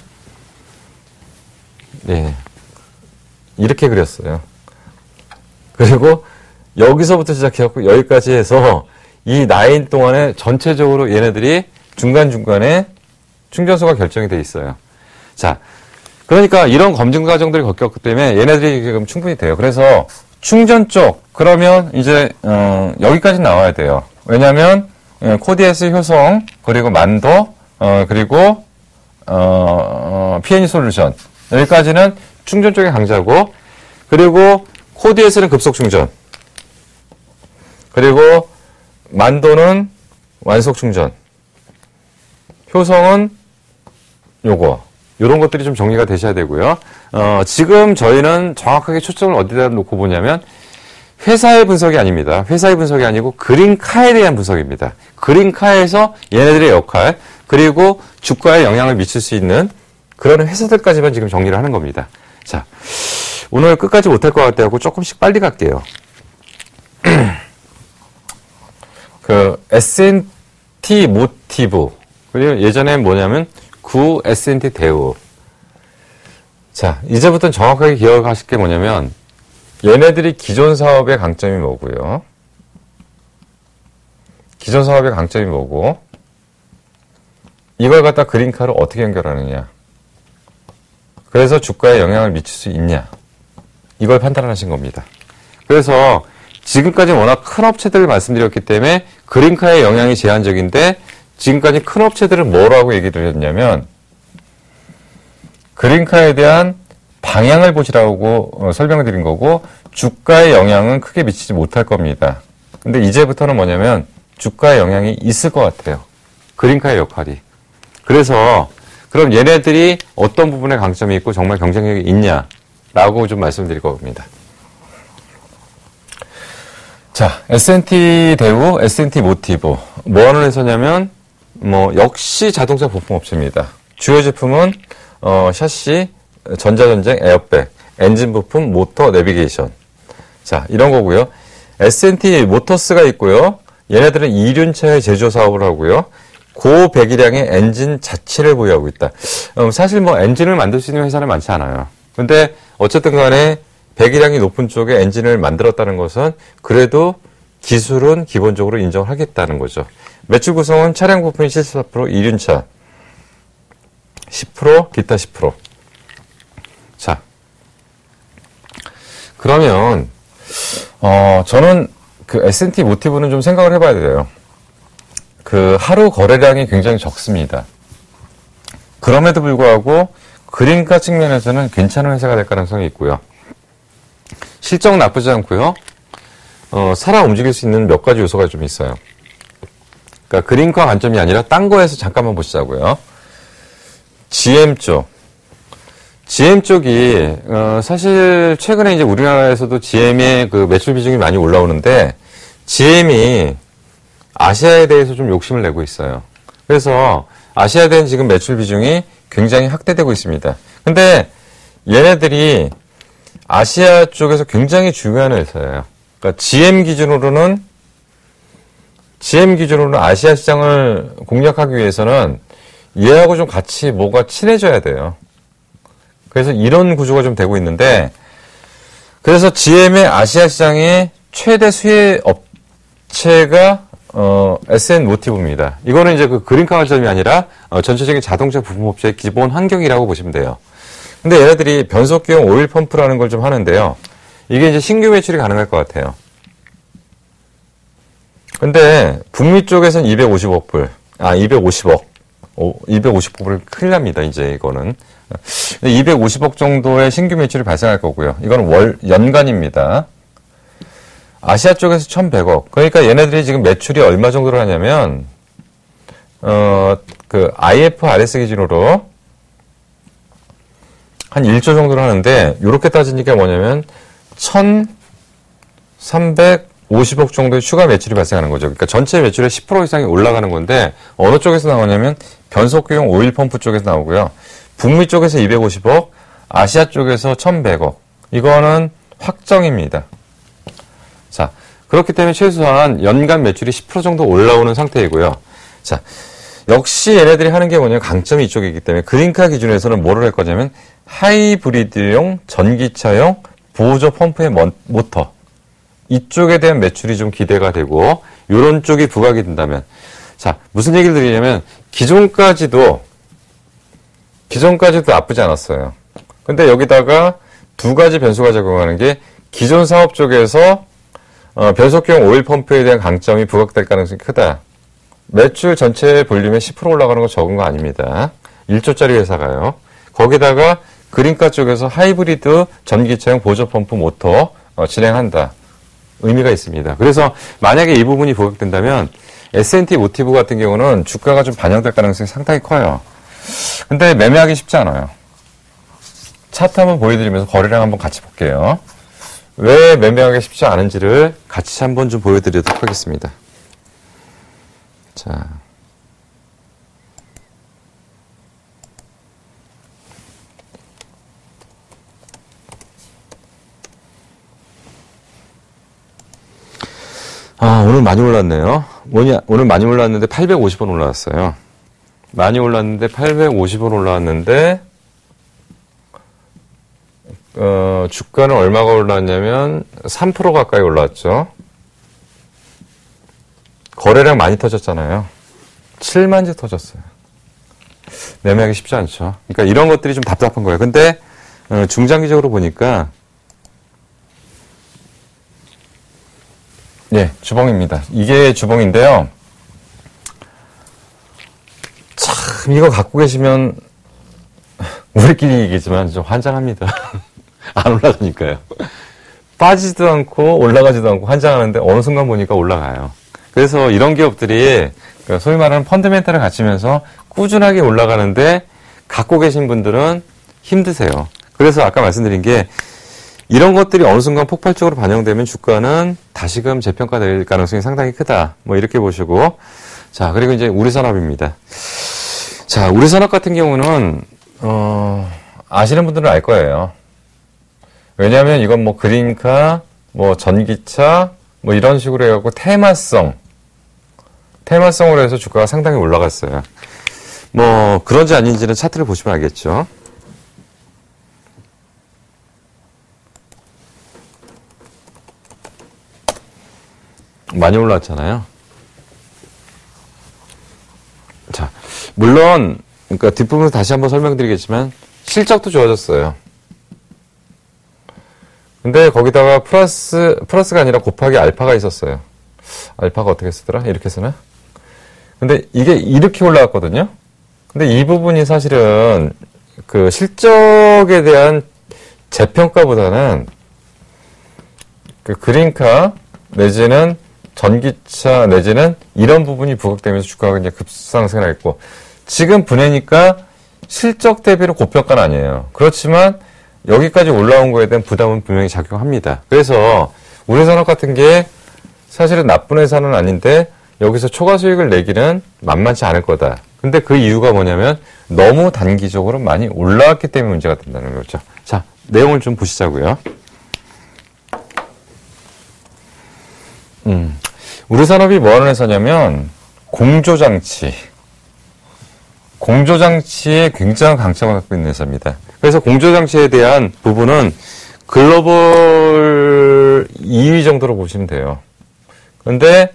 네. 이렇게 그렸어요. 그리고 여기서부터 시작해갖고 여기까지 해서 이 라인 동안에 전체적으로 얘네들이 중간중간에 충전소가 결정이 돼 있어요. 자, 그러니까 이런 검증 과정들이 겪었기 때문에 얘네들이 지금 충분히 돼요. 그래서 충전 쪽, 그러면 이제, 어, 여기까지 나와야 돼요. 왜냐면, 어, 코디에스 효성, 그리고 만도, 어, 그리고, 어, 어, 피앤이 솔루션. 여기까지는 충전 쪽의 강자고, 그리고 코디에스는 급속 충전. 그리고 만도는 완속 충전. 효성은 요거. 요런 것들이 좀 정리가 되셔야 되고요. 어, 지금 저희는 정확하게 초점을 어디다 놓고 보냐면 회사의 분석이 아닙니다. 회사의 분석이 아니고 그린카에 대한 분석입니다. 그린카에서 얘네들의 역할, 그리고 주가에 영향을 미칠 수 있는 그런 회사들까지만 지금 정리를 하는 겁니다. 자, 오늘 끝까지 못할 것 같아서 조금씩 빨리 갈게요. 그 에스엔티 모티브, 그리고 예전에 뭐냐면 구 에스엔티 대우. 자, 이제부터는 정확하게 기억하실 게 뭐냐면 얘네들이 기존 사업의 강점이 뭐고요. 기존 사업의 강점이 뭐고 이걸 갖다 그린카로 어떻게 연결하느냐. 그래서 주가에 영향을 미칠 수 있냐. 이걸 판단하신 겁니다. 그래서 지금까지 워낙 큰 업체들을 말씀드렸기 때문에 그린카의 영향이 제한적인데 지금까지 큰 업체들은 뭐라고 얘기를 했냐면 그린카에 대한 방향을 보시라고 어, 설명을 드린 거고 주가의 영향은 크게 미치지 못할 겁니다. 근데 이제부터는 뭐냐면 주가의 영향이 있을 것 같아요. 그린카의 역할이. 그래서 그럼 얘네들이 어떤 부분에 강점이 있고 정말 경쟁력이 있냐라고 좀 말씀드릴 겁니다. 자, 에스엔티 대우, 에스엔티 모티브. 뭐 하는 회사냐면 뭐 역시 자동차 부품 업체입니다. 주요 제품은 어, 샤시, 전자전쟁, 에어백, 엔진 부품, 모터, 내비게이션. 자, 이런 거고요. 에스엔티 모터스가 있고요. 얘네들은 이륜차의 제조 사업을 하고요. 고배기량의 엔진 자체를 보유하고 있다. 음, 사실 뭐 엔진을 만들 수 있는 회사는 많지 않아요. 근데 어쨌든 간에 배기량이 높은 쪽에 엔진을 만들었다는 것은 그래도 기술은 기본적으로 인정하겠다는 거죠. 매출 구성은 차량 부품이 칠십사 퍼센트, 이륜차 십 퍼센트, 기타 십 퍼센트. 자, 그러면 어 저는 그 에스 앤 티 모티브는 좀 생각을 해봐야 돼요. 그 하루 거래량이 굉장히 적습니다. 그럼에도 불구하고 그린카 측면에서는 괜찮은 회사가 될 가능성이 있고요. 실적 나쁘지 않고요. 어, 살아 움직일 수 있는 몇 가지 요소가 좀 있어요. 그러니까 그린카 관점이 아니라 딴 거에서 잠깐만 보시자고요. 지 엠 쪽. 지 엠 쪽이 어, 사실 최근에 이제 우리나라에서도 지 엠의 그 매출 비중이 많이 올라오는데 지 엠이 아시아에 대해서 좀 욕심을 내고 있어요. 그래서 아시아에 대한 지금 매출 비중이 굉장히 확대되고 있습니다. 근데 얘네들이 아시아 쪽에서 굉장히 중요한 회사예요. 그러니까 지 엠 기준으로는 지 엠 기준으로는 아시아 시장을 공략하기 위해서는 얘하고 좀 같이 뭐가 친해져야 돼요. 그래서 이런 구조가 좀 되고 있는데, 그래서 지 엠의 아시아 시장의 최대 수혜 업체가 어, 에스 엔 모티브입니다. 이거는 이제 그 그린카 관점이 아니라 어, 전체적인 자동차 부품업체의 기본 환경이라고 보시면 돼요. 근데 얘네들이 변속기용 오일 펌프라는 걸 좀 하는데요. 이게 이제 신규 매출이 가능할 것 같아요. 근데 북미 쪽에서는 이백오십억 불, 아 이백오십억, 오, 이백오십억 불 큰일 납니다. 이제 이거는 이백오십억 정도의 신규 매출이 발생할 거고요. 이거는 월 연간입니다. 아시아 쪽에서 천백억. 그러니까 얘네들이 지금 매출이 얼마 정도로 하냐면, 어, 그, 아이 에프 알 에스 기준으로 한 일 조 정도로 하는데, 요렇게 따지니까 뭐냐면, 천삼백오십억 정도의 추가 매출이 발생하는 거죠. 그러니까 전체 매출의 십 퍼센트 이상이 올라가는 건데, 어느 쪽에서 나오냐면, 변속기용 오일 펌프 쪽에서 나오고요. 북미 쪽에서 이백오십억, 아시아 쪽에서 천백억. 이거는 확정입니다. 자, 그렇기 때문에 최소한 연간 매출이 십 퍼센트 정도 올라오는 상태이고요. 자, 역시 얘네들이 하는 게 뭐냐면 강점이 이쪽이기 때문에 그린카 기준에서는 뭐를 할 거냐면 하이브리드용 전기차용 보조 펌프의 모터 이쪽에 대한 매출이 좀 기대가 되고 이런 쪽이 부각이 된다면 자, 무슨 얘기를 드리냐면 기존까지도 기존까지도 나쁘지 않았어요. 근데 여기다가 두 가지 변수가 적용하는 게 기존 사업 쪽에서 어, 변속기용 오일 펌프에 대한 강점이 부각될 가능성이 크다. 매출 전체 볼륨의 십 퍼센트 올라가는 거 적은 거 아닙니다. 일 조짜리 회사가요. 거기다가 그린카 쪽에서 하이브리드 전기차용 보조 펌프 모터 어, 진행한다. 의미가 있습니다. 그래서 만약에 이 부분이 부각된다면 에스 앤 티 모티브 같은 경우는 주가가 좀 반영될 가능성이 상당히 커요. 근데 매매하기 쉽지 않아요. 차트 한번 보여드리면서 거래량 한번 같이 볼게요. 왜 매매하기 쉽지 않은지를 같이 한번 좀 보여드리도록 하겠습니다. 자. 아, 오늘 많이 올랐네요. 뭐냐, 오늘 많이 올랐는데 팔백오십 원 올라왔어요. 많이 올랐는데 팔백오십 원 올라왔는데, 어, 주가는 얼마가 올랐냐면 삼 퍼센트 가까이 올랐죠. 거래량 많이 터졌잖아요. 칠만 지 터졌어요. 매매하기 쉽지 않죠. 그러니까 이런 것들이 좀 답답한 거예요. 근데 어, 중장기적으로 보니까 예, 주봉입니다. 이게 주봉인데요. 참 이거 갖고 계시면 우리끼리 얘기지만 좀 환장합니다. 안 올라가니까요. 빠지지도 않고 올라가지도 않고 환장하는데 어느 순간 보니까 올라가요. 그래서 이런 기업들이 소위 말하는 펀더멘탈을 갖추면서 꾸준하게 올라가는데 갖고 계신 분들은 힘드세요. 그래서 아까 말씀드린 게 이런 것들이 어느 순간 폭발적으로 반영되면 주가는 다시금 재평가될 가능성이 상당히 크다. 뭐 이렇게 보시고 자 그리고 이제 우리산업입니다. 자 우리산업 같은 경우는 어, 아시는 분들은 알 거예요. 왜냐하면 이건 뭐 그린카, 뭐 전기차, 뭐 이런 식으로 해갖고 테마성, 테마성으로 해서 주가가 상당히 올라갔어요. 뭐 그런지 아닌지는 차트를 보시면 알겠죠. 많이 올랐잖아요. 자, 물론 그러니까 뒷부분을 다시 한번 설명드리겠지만 실적도 좋아졌어요. 근데 거기다가 플러스 플러스가 아니라 곱하기 알파가 있었어요. 알파가 어떻게 쓰더라? 이렇게 쓰나? 근데 이게 이렇게 올라갔거든요. 근데 이 부분이 사실은 그 실적에 대한 재평가보다는 그 그린카 내지는 전기차 내지는 이런 부분이 부각되면서 주가가 이제 급상승을 했고, 지금 보내니까 실적 대비로 고평가는 아니에요. 그렇지만 여기까지 올라온 거에 대한 부담은 분명히 작용합니다. 그래서 우리산업 같은 게 사실은 나쁜 회사는 아닌데 여기서 초과 수익을 내기는 만만치 않을 거다. 근데 그 이유가 뭐냐면 너무 단기적으로 많이 올라왔기 때문에 문제가 된다는 거죠. 자, 내용을 좀 보시자고요. 음, 우리 산업이 뭐 하는 회사냐면 공조장치, 공조장치에 굉장한 강점을 갖고 있는 회사입니다. 그래서 공조장치에 대한 부분은 글로벌 이 위 정도로 보시면 돼요. 그런데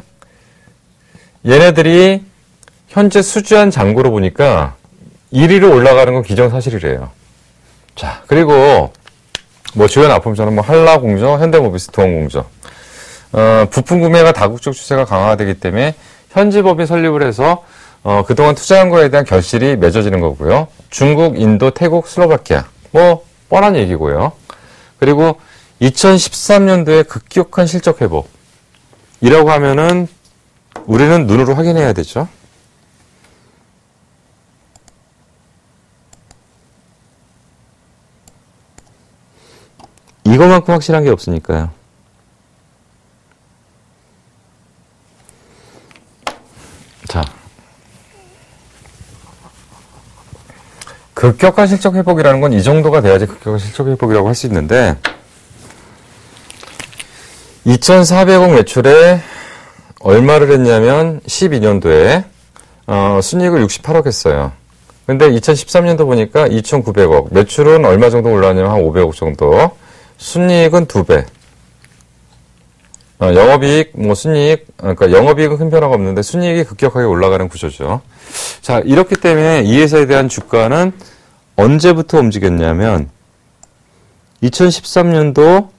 얘네들이 현재 수주한 잔고로 보니까 일 위로 올라가는 건 기정사실이래요. 자, 그리고 뭐 주요 납품처는 뭐 한라공조, 현대모비스, 두원공조. 어, 부품 구매가 다국적 추세가 강화되기 때문에 현지법인 설립을 해서 어, 그동안 투자한 거에 대한 결실이 맺어지는 거고요. 중국, 인도, 태국, 슬로바키아. 뭐 뻔한 얘기고요. 그리고 이천십삼 년도에 급격한 실적 회복이라고 하면은 우리는 눈으로 확인해야 되죠. 이거만큼 확실한 게 없으니까요. 자, 급격한 실적 회복이라는 건 이 정도가 돼야지 급격한 실적 회복이라고 할 수 있는데, 이천사백억 매출에 얼마를 했냐면 십이 년도에 어, 순이익을 육십팔억 했어요. 근데 이천십삼 년도 보니까 이천구백억, 매출은 얼마 정도 올라왔냐면 한 오백억 정도, 순이익은 두 배. 어, 영업이익, 뭐 순이익, 그러니까 영업이익은 큰 변화가 없는데 순이익이 급격하게 올라가는 구조죠. 자, 이렇기 때문에 이 회사에 대한 주가는 언제부터 움직였냐면 이천십삼 년도,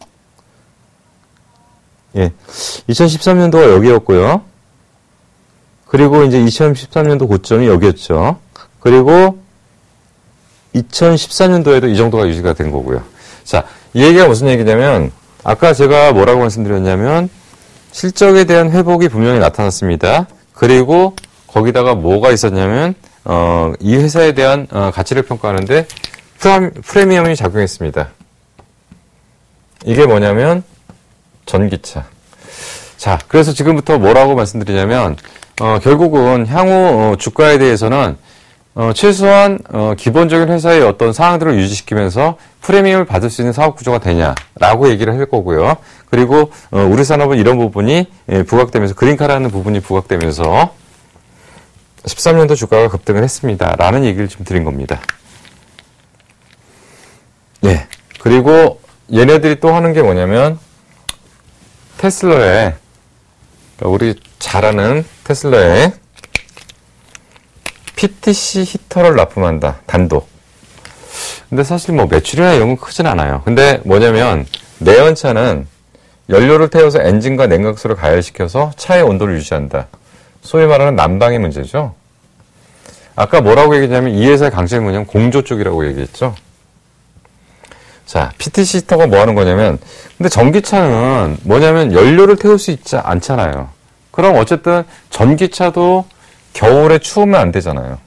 예, 이천십삼 년도가 여기였고요. 그리고 이제 이천십삼 년도 고점이 여기였죠. 그리고 이천십사 년도에도 이 정도가 유지가 된 거고요. 자, 이 얘기가 무슨 얘기냐면 아까 제가 뭐라고 말씀드렸냐면 실적에 대한 회복이 분명히 나타났습니다. 그리고 거기다가 뭐가 있었냐면 어, 이 회사에 대한 어, 가치를 평가하는데 프리미엄이 작용했습니다. 이게 뭐냐면 전기차. 자, 그래서 지금부터 뭐라고 말씀드리냐면 어, 결국은 향후 어, 주가에 대해서는 어, 최소한 어, 기본적인 회사의 어떤 사항들을 유지시키면서 프리미엄을 받을 수 있는 사업 구조가 되냐라고 얘기를 할 거고요. 그리고 어, 우리 산업은 이런 부분이 예, 부각되면서 그린카라는 부분이 부각되면서 십삼 년도 주가가 급등을 했습니다. 라는 얘기를 좀 드린 겁니다. 예. 그리고 얘네들이 또 하는 게 뭐냐면 테슬라에 우리 잘 아는 테슬라에 피티씨 히터를 납품한다. 단독. 근데 사실 뭐 매출이나 이런 건 크진 않아요. 근데 뭐냐면 내연차는 연료를 태워서 엔진과 냉각수를 가열시켜서 차의 온도를 유지한다. 소위 말하는 난방의 문제죠. 아까 뭐라고 얘기했냐면 이 회사의 강점이 뭐냐면 공조 쪽이라고 얘기했죠. 자, 피티씨 히터가 뭐 하는 거냐면 근데 전기차는 뭐냐면 연료를 태울 수 있지 않잖아요. 그럼 어쨌든 전기차도 겨울에 추우면 안 되잖아요.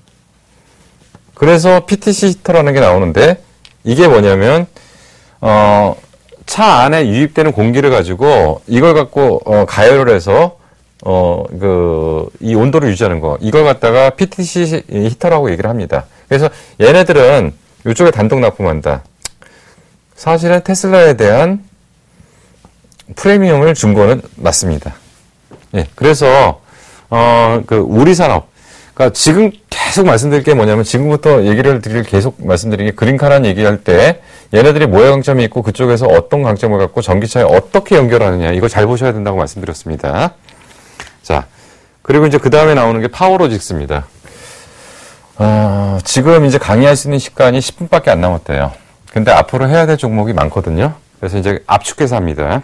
그래서 피티씨 히터라는 게 나오는데 이게 뭐냐면 어, 차 안에 유입되는 공기를 가지고 이걸 갖고 어, 가열을 해서 어, 그, 이 온도를 유지하는 거 이걸 갖다가 피티씨 히터라고 얘기를 합니다. 그래서 얘네들은 이쪽에 단독 납품한다. 사실은 테슬라에 대한 프리미엄을 준 거는 맞습니다. 예, 그래서 어, 그 우리 산업. 그러니까 지금 계속 말씀드릴 게 뭐냐면 지금부터 얘기를 드릴 계속 말씀드린 게 그린카라는 얘기할 때 얘네들이 뭐의 강점이 있고 그쪽에서 어떤 강점을 갖고 전기차에 어떻게 연결하느냐 이거 잘 보셔야 된다고 말씀드렸습니다. 자, 그리고 이제 그 다음에 나오는 게 파워로직스입니다. 어, 지금 이제 강의할 수 있는 시간이 십 분밖에 안 남았대요. 근데 앞으로 해야 될 종목이 많거든요. 그래서 이제 압축해서 합니다.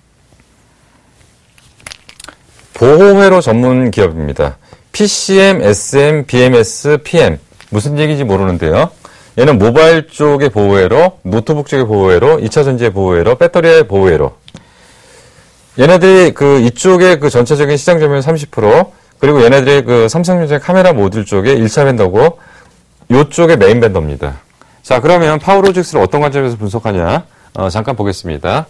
보호회로 전문 기업입니다. 피씨엠, 에스엠, 비엠에스, 피엠. 무슨 얘기인지 모르는데요. 얘는 모바일 쪽의 보호회로, 노트북 쪽의 보호회로, 이차 전지의 보호회로, 배터리의 보호회로. 얘네들이 그 이쪽에 그 전체적인 시장 점유율 삼십 퍼센트, 그리고 얘네들이 그 삼성전자 카메라 모듈 쪽에 일 차 벤더고, 요쪽에 메인 벤더입니다. 자, 그러면 파워로직스를 어떤 관점에서 분석하냐? 어, 잠깐 보겠습니다.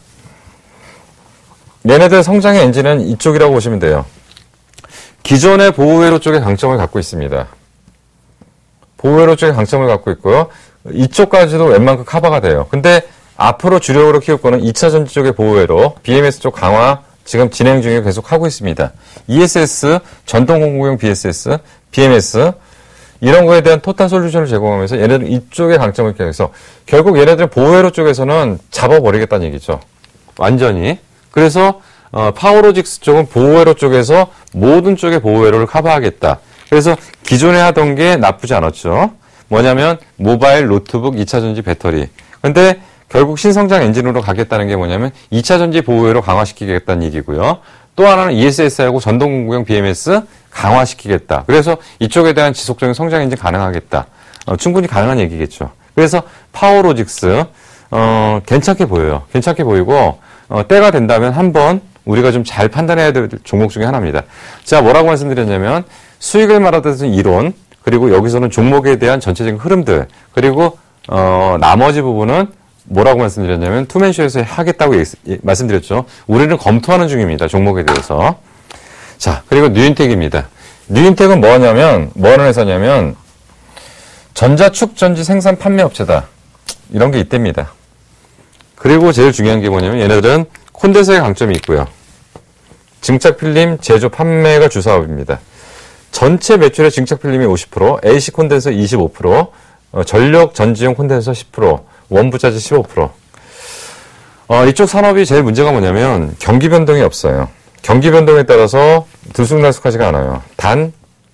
얘네들 성장의 엔진은 이쪽이라고 보시면 돼요. 기존의 보호회로 쪽에 강점을 갖고 있습니다. 보호회로 쪽에 강점을 갖고 있고요. 이쪽까지도 웬만큼 커버가 돼요. 근데 앞으로 주력으로 키울 거는 이차 전지 쪽의 보호회로 비엠에스 쪽 강화 지금 진행 중에 계속 하고 있습니다. 이에스에스, 전동공구용 비에스에스, 비엠에스 이런 거에 대한 토탈 솔루션을 제공하면서 얘네들은 이쪽에 강점을 기해서 결국 얘네들은 보호회로 쪽에서는 잡아버리겠다는 얘기죠. 완전히. 그래서 어, 파워로직스 쪽은 보호회로 쪽에서 모든 쪽의 보호회로를 커버하겠다. 그래서 기존에 하던 게 나쁘지 않았죠. 뭐냐면 모바일, 노트북, 이차 전지, 배터리. 근데 결국 신성장 엔진으로 가겠다는 게 뭐냐면 이차 전지 보호회로 강화시키겠다는 얘기고요. 또 하나는 이에스에스하고 전동공구용 비엠에스 강화시키겠다. 그래서 이쪽에 대한 지속적인 성장 엔진 가능하겠다. 어, 충분히 가능한 얘기겠죠. 그래서 파워로직스 어, 괜찮게 보여요. 괜찮게 보이고 어, 때가 된다면 한번 우리가 좀 잘 판단해야 될 종목 중에 하나입니다. 제가 뭐라고 말씀드렸냐면 수익을 말하듯은 이론, 그리고 여기서는 종목에 대한 전체적인 흐름들, 그리고 어, 나머지 부분은 뭐라고 말씀드렸냐면 투맨쇼에서 하겠다고 예, 말씀드렸죠. 우리는 검토하는 중입니다. 종목에 대해서. 자, 그리고 뉴인텍입니다. 뉴인텍은 뭐냐면 뭐하는 회사냐면 전자축 전지 생산 판매 업체다. 이런 게 있답니다. 그리고 제일 중요한 게 뭐냐면 얘네들은 콘덴서의 강점이 있고요. 증착 필름 제조 판매가 주사업입니다. 전체 매출의 증착 필름이 오십 퍼센트, 에이씨 콘덴서 이십오 퍼센트, 어, 전력 전지용 콘덴서 십 퍼센트, 원부자재 십오 퍼센트. 어, 이쪽 산업이 제일 문제가 뭐냐면 경기 변동이 없어요. 경기 변동에 따라서 들쑥날쑥하지가 않아요. 단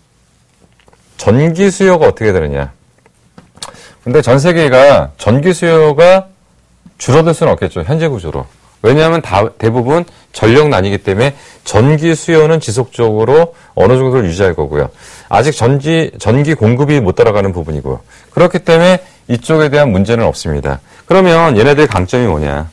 전기 수요가 어떻게 되느냐. 근데 전 세계가 전기 수요가 줄어들 수는 없겠죠. 현재 구조로. 왜냐하면 다, 대부분 전력난이기 때문에 전기 수요는 지속적으로 어느 정도를 유지할 거고요. 아직 전기, 전기 공급이 못 따라가는 부분이고요. 그렇기 때문에 이쪽에 대한 문제는 없습니다. 그러면 얘네들의 강점이 뭐냐.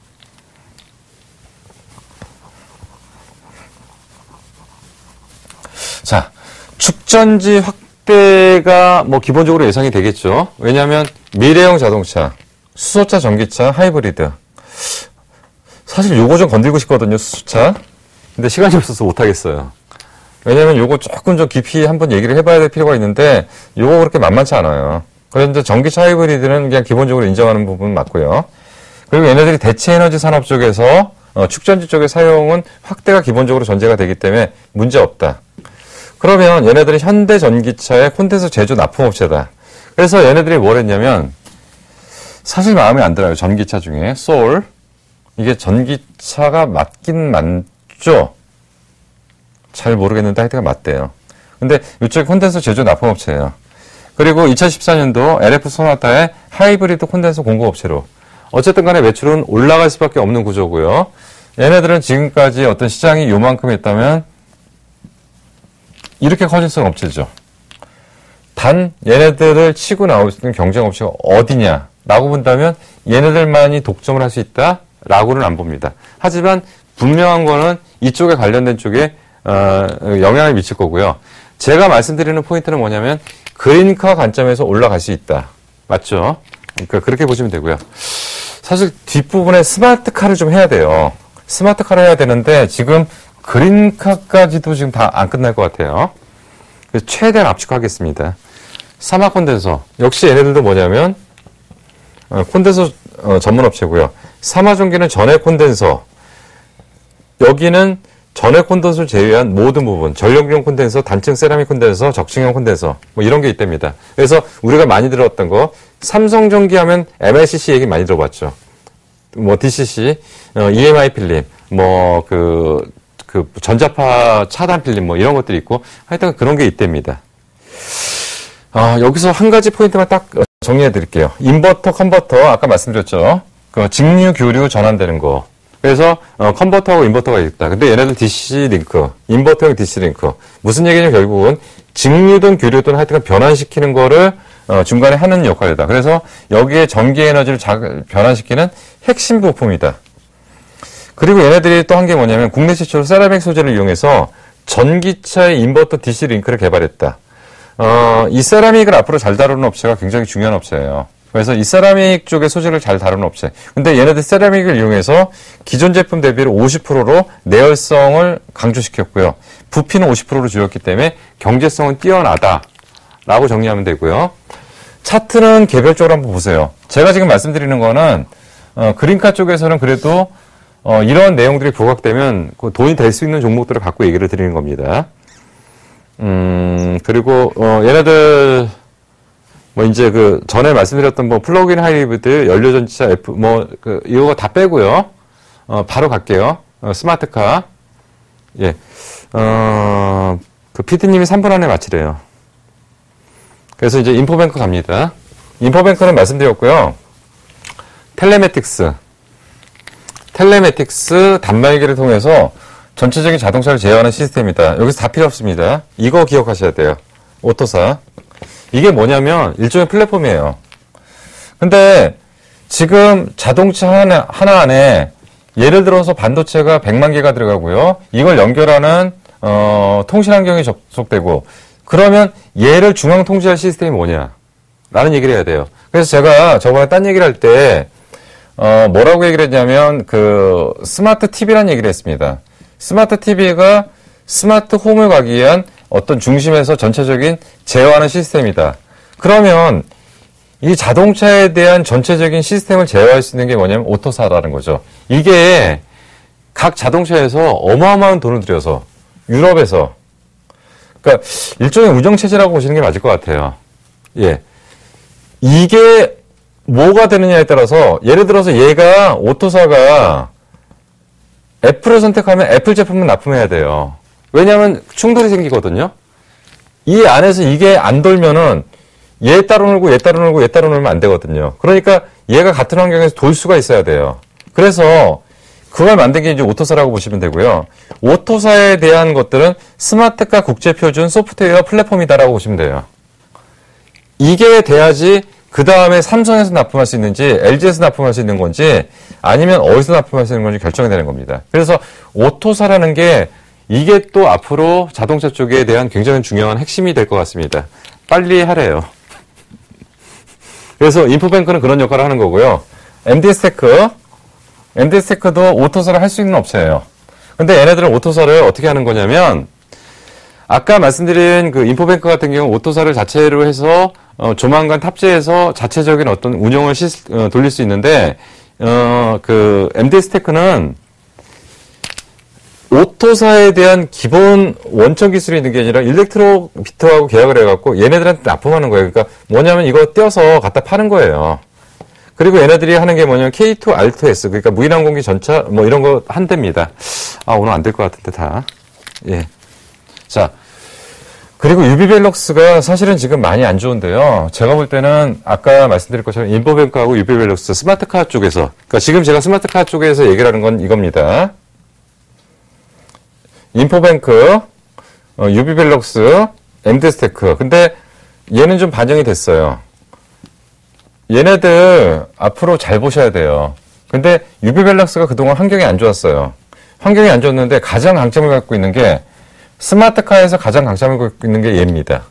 자, 축전지 확대가 뭐 기본적으로 예상이 되겠죠. 왜냐하면 미래형 자동차, 수소차, 전기차, 하이브리드. 사실 요거 좀 건들고 싶거든요, 수소차. 근데 시간이 없어서 못하겠어요. 왜냐면 요거 조금 좀 깊이 한번 얘기를 해봐야 될 필요가 있는데, 요거 그렇게 만만치 않아요. 그래서 이제 전기차 하이브리드는 그냥 기본적으로 인정하는 부분은 맞고요. 그리고 얘네들이 대체 에너지 산업 쪽에서, 어, 축전지 쪽의 사용은 확대가 기본적으로 전제가 되기 때문에 문제 없다. 그러면 얘네들은 현대 전기차의 콘덴서 제조 납품업체다. 그래서 얘네들이 뭘 했냐면, 사실 마음에 안 들어요. 전기차 중에. 소울. 이게 전기차가 맞긴 맞죠? 잘 모르겠는데 하여튼 맞대요. 근데 이쪽이 콘덴서 제조 납품업체예요. 그리고 이천십사 년도 엘에프 소나타의 하이브리드 콘덴서 공급업체로. 어쨌든 간에 매출은 올라갈 수밖에 없는 구조고요. 얘네들은 지금까지 어떤 시장이 요만큼 했다면 이렇게 커질 수는 없죠. 단 얘네들을 치고 나올 수 있는 경쟁 업체가 어디냐라고 본다면 얘네들만이 독점을 할 수 있다라고는 안 봅니다. 하지만 분명한 거는 이쪽에 관련된 쪽에 어, 영향을 미칠 거고요. 제가 말씀드리는 포인트는 뭐냐면 그린카 관점에서 올라갈 수 있다. 맞죠? 그러니까 그렇게 보시면 되고요. 사실 뒷부분에 스마트카를 좀 해야 돼요. 스마트카를 해야 되는데 지금 그린카까지도 지금 다 안 끝날 것 같아요. 그래서 최대한 압축하겠습니다. 사마 콘덴서. 역시 얘네들도 뭐냐면 어, 콘덴서 어, 전문 업체고요. 사마 전기는 전해 콘덴서. 여기는 전액 콘덴서를 제외한 모든 부분, 전력용 콘덴서, 단층 세라믹 콘덴서, 적층형 콘덴서 뭐 이런 게 있답니다. 그래서 우리가 많이 들었던 거 삼성전기 하면 엠엘씨씨 얘기 많이 들어봤죠. 뭐 디씨씨, 어, 이엠아이 필름, 뭐 그 그 전자파 차단 필름 뭐 이런 것들이 있고 하여튼 그런 게 있답니다. 아, 여기서 한 가지 포인트만 딱 정리해 드릴게요. 인버터, 컨버터 아까 말씀드렸죠. 그 직류, 교류 전환되는 거. 그래서 어, 컨버터하고 인버터가 있다. 근데 얘네들 디씨 링크, 인버터형 디씨 링크. 무슨 얘기냐면 결국은 직류든 교류든 하여튼 변환시키는 거를 어, 중간에 하는 역할이다. 그래서 여기에 전기 에너지를 자, 변환시키는 핵심 부품이다. 그리고 얘네들이 또 한 게 뭐냐면 국내 최초로 세라믹 소재를 이용해서 전기차의 인버터 디씨 링크를 개발했다. 어, 이 세라믹을 앞으로 잘 다루는 업체가 굉장히 중요한 업체예요. 그래서 이 세라믹 쪽의 소재를 잘 다루는 업체. 근데 얘네들 세라믹을 이용해서 기존 제품 대비로 오십 퍼센트로 내열성을 강조시켰고요. 부피는 오십 퍼센트로 줄였기 때문에 경제성은 뛰어나다라고 정리하면 되고요. 차트는 개별적으로 한번 보세요. 제가 지금 말씀드리는 거는 어, 그린카 쪽에서는 그래도 어, 이런 내용들이 부각되면 그 돈이 될 수 있는 종목들을 갖고 얘기를 드리는 겁니다. 음, 그리고 어, 얘네들 뭐 이제 그 전에 말씀드렸던 뭐 플러그인 하이브리드, 연료전지차 F 뭐 그 이거 다 빼고요. 어, 바로 갈게요. 어, 스마트카. 예. 어, 그 피디님이 삼 분 안에 마치래요. 그래서 이제 인포뱅크 갑니다. 인포뱅크는 말씀드렸고요. 텔레매틱스. 텔레매틱스 단말기를 통해서 전체적인 자동차를 제어하는 시스템이다. 여기서 다 필요 없습니다. 이거 기억하셔야 돼요. 오토사. 이게 뭐냐면 일종의 플랫폼이에요. 근데 지금 자동차 하나, 하나 안에 예를 들어서 반도체가 백만 개가 들어가고요. 이걸 연결하는 어, 통신 환경이 접속되고 그러면 얘를 중앙 통제할 시스템이 뭐냐? 라는 얘기를 해야 돼요. 그래서 제가 저번에 딴 얘기를 할 때 어, 뭐라고 얘기를 했냐면 그 스마트 티비라는 얘기를 했습니다. 스마트 티비가 스마트 홈을 가기 위한 어떤 중심에서 전체적인 제어하는 시스템이다. 그러면 이 자동차에 대한 전체적인 시스템을 제어할 수 있는 게 뭐냐면 오토사라는 거죠. 이게 각 자동차에서 어마어마한 돈을 들여서 유럽에서 그러니까 일종의 운영체제라고 보시는 게 맞을 것 같아요. 예. 이게 뭐가 되느냐에 따라서 예를 들어서 얘가 오토사가 애플을 선택하면 애플 제품만 납품해야 돼요. 왜냐하면 충돌이 생기거든요. 이 안에서 이게 안 돌면은 얘 따로 놀고 얘 따로 놀고 얘 따로 놀면 안 되거든요. 그러니까 얘가 같은 환경에서 돌 수가 있어야 돼요. 그래서 그걸 만든 게 이제 오토사라고 보시면 되고요. 오토사에 대한 것들은 스마트카 국제표준 소프트웨어 플랫폼이다라고 보시면 돼요. 이게 돼야지 그 다음에 삼성에서 납품할 수 있는지 엘지에서 납품할 수 있는 건지 아니면 어디서 납품할 수 있는 건지 결정이 되는 겁니다. 그래서 오토사라는 게 이게 또 앞으로 자동차 쪽에 대한 굉장히 중요한 핵심이 될 것 같습니다. 빨리 하래요. 그래서 인포뱅크는 그런 역할을 하는 거고요. 엠디스테크, 엠디스테크도 오토사를 할 수 있는 업체예요. 근데 얘네들은 오토사를 어떻게 하는 거냐면 아까 말씀드린 그 인포뱅크 같은 경우 오토사를 자체로 해서 어, 조만간 탑재해서 자체적인 어떤 운영을 시, 어, 돌릴 수 있는데 어, 그 엠디스테크는 오토사에 대한 기본 원천 기술이 있는 게 아니라 일렉트로비트하고 계약을 해갖고 얘네들한테 납품하는 거예요. 그러니까 뭐냐면 이거 떼어서 갖다 파는 거예요. 그리고 얘네들이 하는 게 뭐냐면 케이 투 알 투 에스 그러니까 무인항공기 전차 뭐 이런 거 한답니다. 아 오늘 안 될 것 같은데 다. 예. 자. 그리고 유비벨럭스가 사실은 지금 많이 안 좋은데요. 제가 볼 때는 아까 말씀드린 것처럼 인포뱅크하고 유비벨럭스 스마트카 쪽에서 그러니까 지금 제가 스마트카 쪽에서 얘기를 하는 건 이겁니다. 인포뱅크, 어, 유비벨럭스, 엠디스테크. 근데 얘는 좀 반영이 됐어요. 얘네들 앞으로 잘 보셔야 돼요. 근데 유비벨럭스가 그동안 환경이 안 좋았어요. 환경이 안 좋았는데 가장 강점을 갖고 있는 게 스마트카에서 가장 강점을 갖고 있는 게 얘입니다.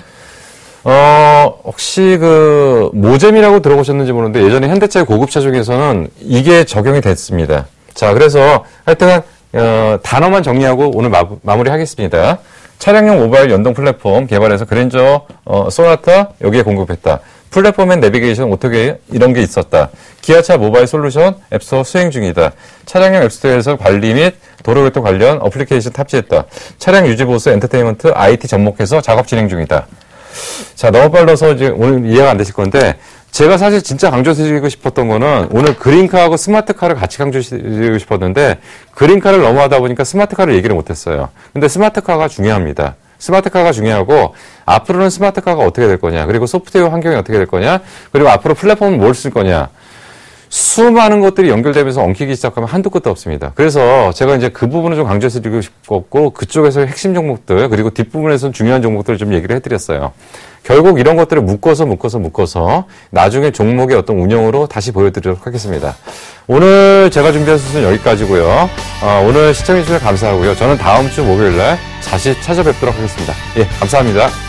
어, 혹시 그 모잼이라고 들어보셨는지 모르는데 예전에 현대차의 고급차 중에서는 이게 적용이 됐습니다. 자, 그래서 하여튼 어, 단어만 정리하고 오늘 마, 마무리하겠습니다. 차량용 모바일 연동 플랫폼 개발해서 그랜저 어, 소나타 여기에 공급했다. 플랫폼 앤 내비게이션 오토게임 이런 게 있었다. 기아차 모바일 솔루션 앱스토어 수행 중이다. 차량용 앱스토어에서 관리 및 도로교통 관련 어플리케이션 탑재했다. 차량 유지 보수 엔터테인먼트 아이티 접목해서 작업 진행 중이다. 자, 너무 빨라서 이제 오늘 이해가 안 되실 건데 제가 사실 진짜 강조드리고 싶었던 거는 오늘 그린카하고 스마트카를 같이 강조드리고 싶었는데 그린카를 너무 하다 보니까 스마트카를 얘기를 못했어요. 근데 스마트카가 중요합니다. 스마트카가 중요하고 앞으로는 스마트카가 어떻게 될 거냐, 그리고 소프트웨어 환경이 어떻게 될 거냐, 그리고 앞으로 플랫폼은 뭘 쓸 거냐, 수많은 것들이 연결되면서 엉키기 시작하면 한두 끝도 없습니다. 그래서 제가 이제 그 부분을 좀 강조드리고 싶었고 그쪽에서 핵심 종목들 그리고 뒷부분에서는 중요한 종목들을 좀 얘기를 해드렸어요. 결국 이런 것들을 묶어서 묶어서 묶어서 나중에 종목의 어떤 운영으로 다시 보여드리도록 하겠습니다. 오늘 제가 준비한 수는 여기까지고요. 어, 오늘 시청해주셔서 감사하고요. 저는 다음 주 목요일 날 다시 찾아뵙도록 하겠습니다. 예, 감사합니다.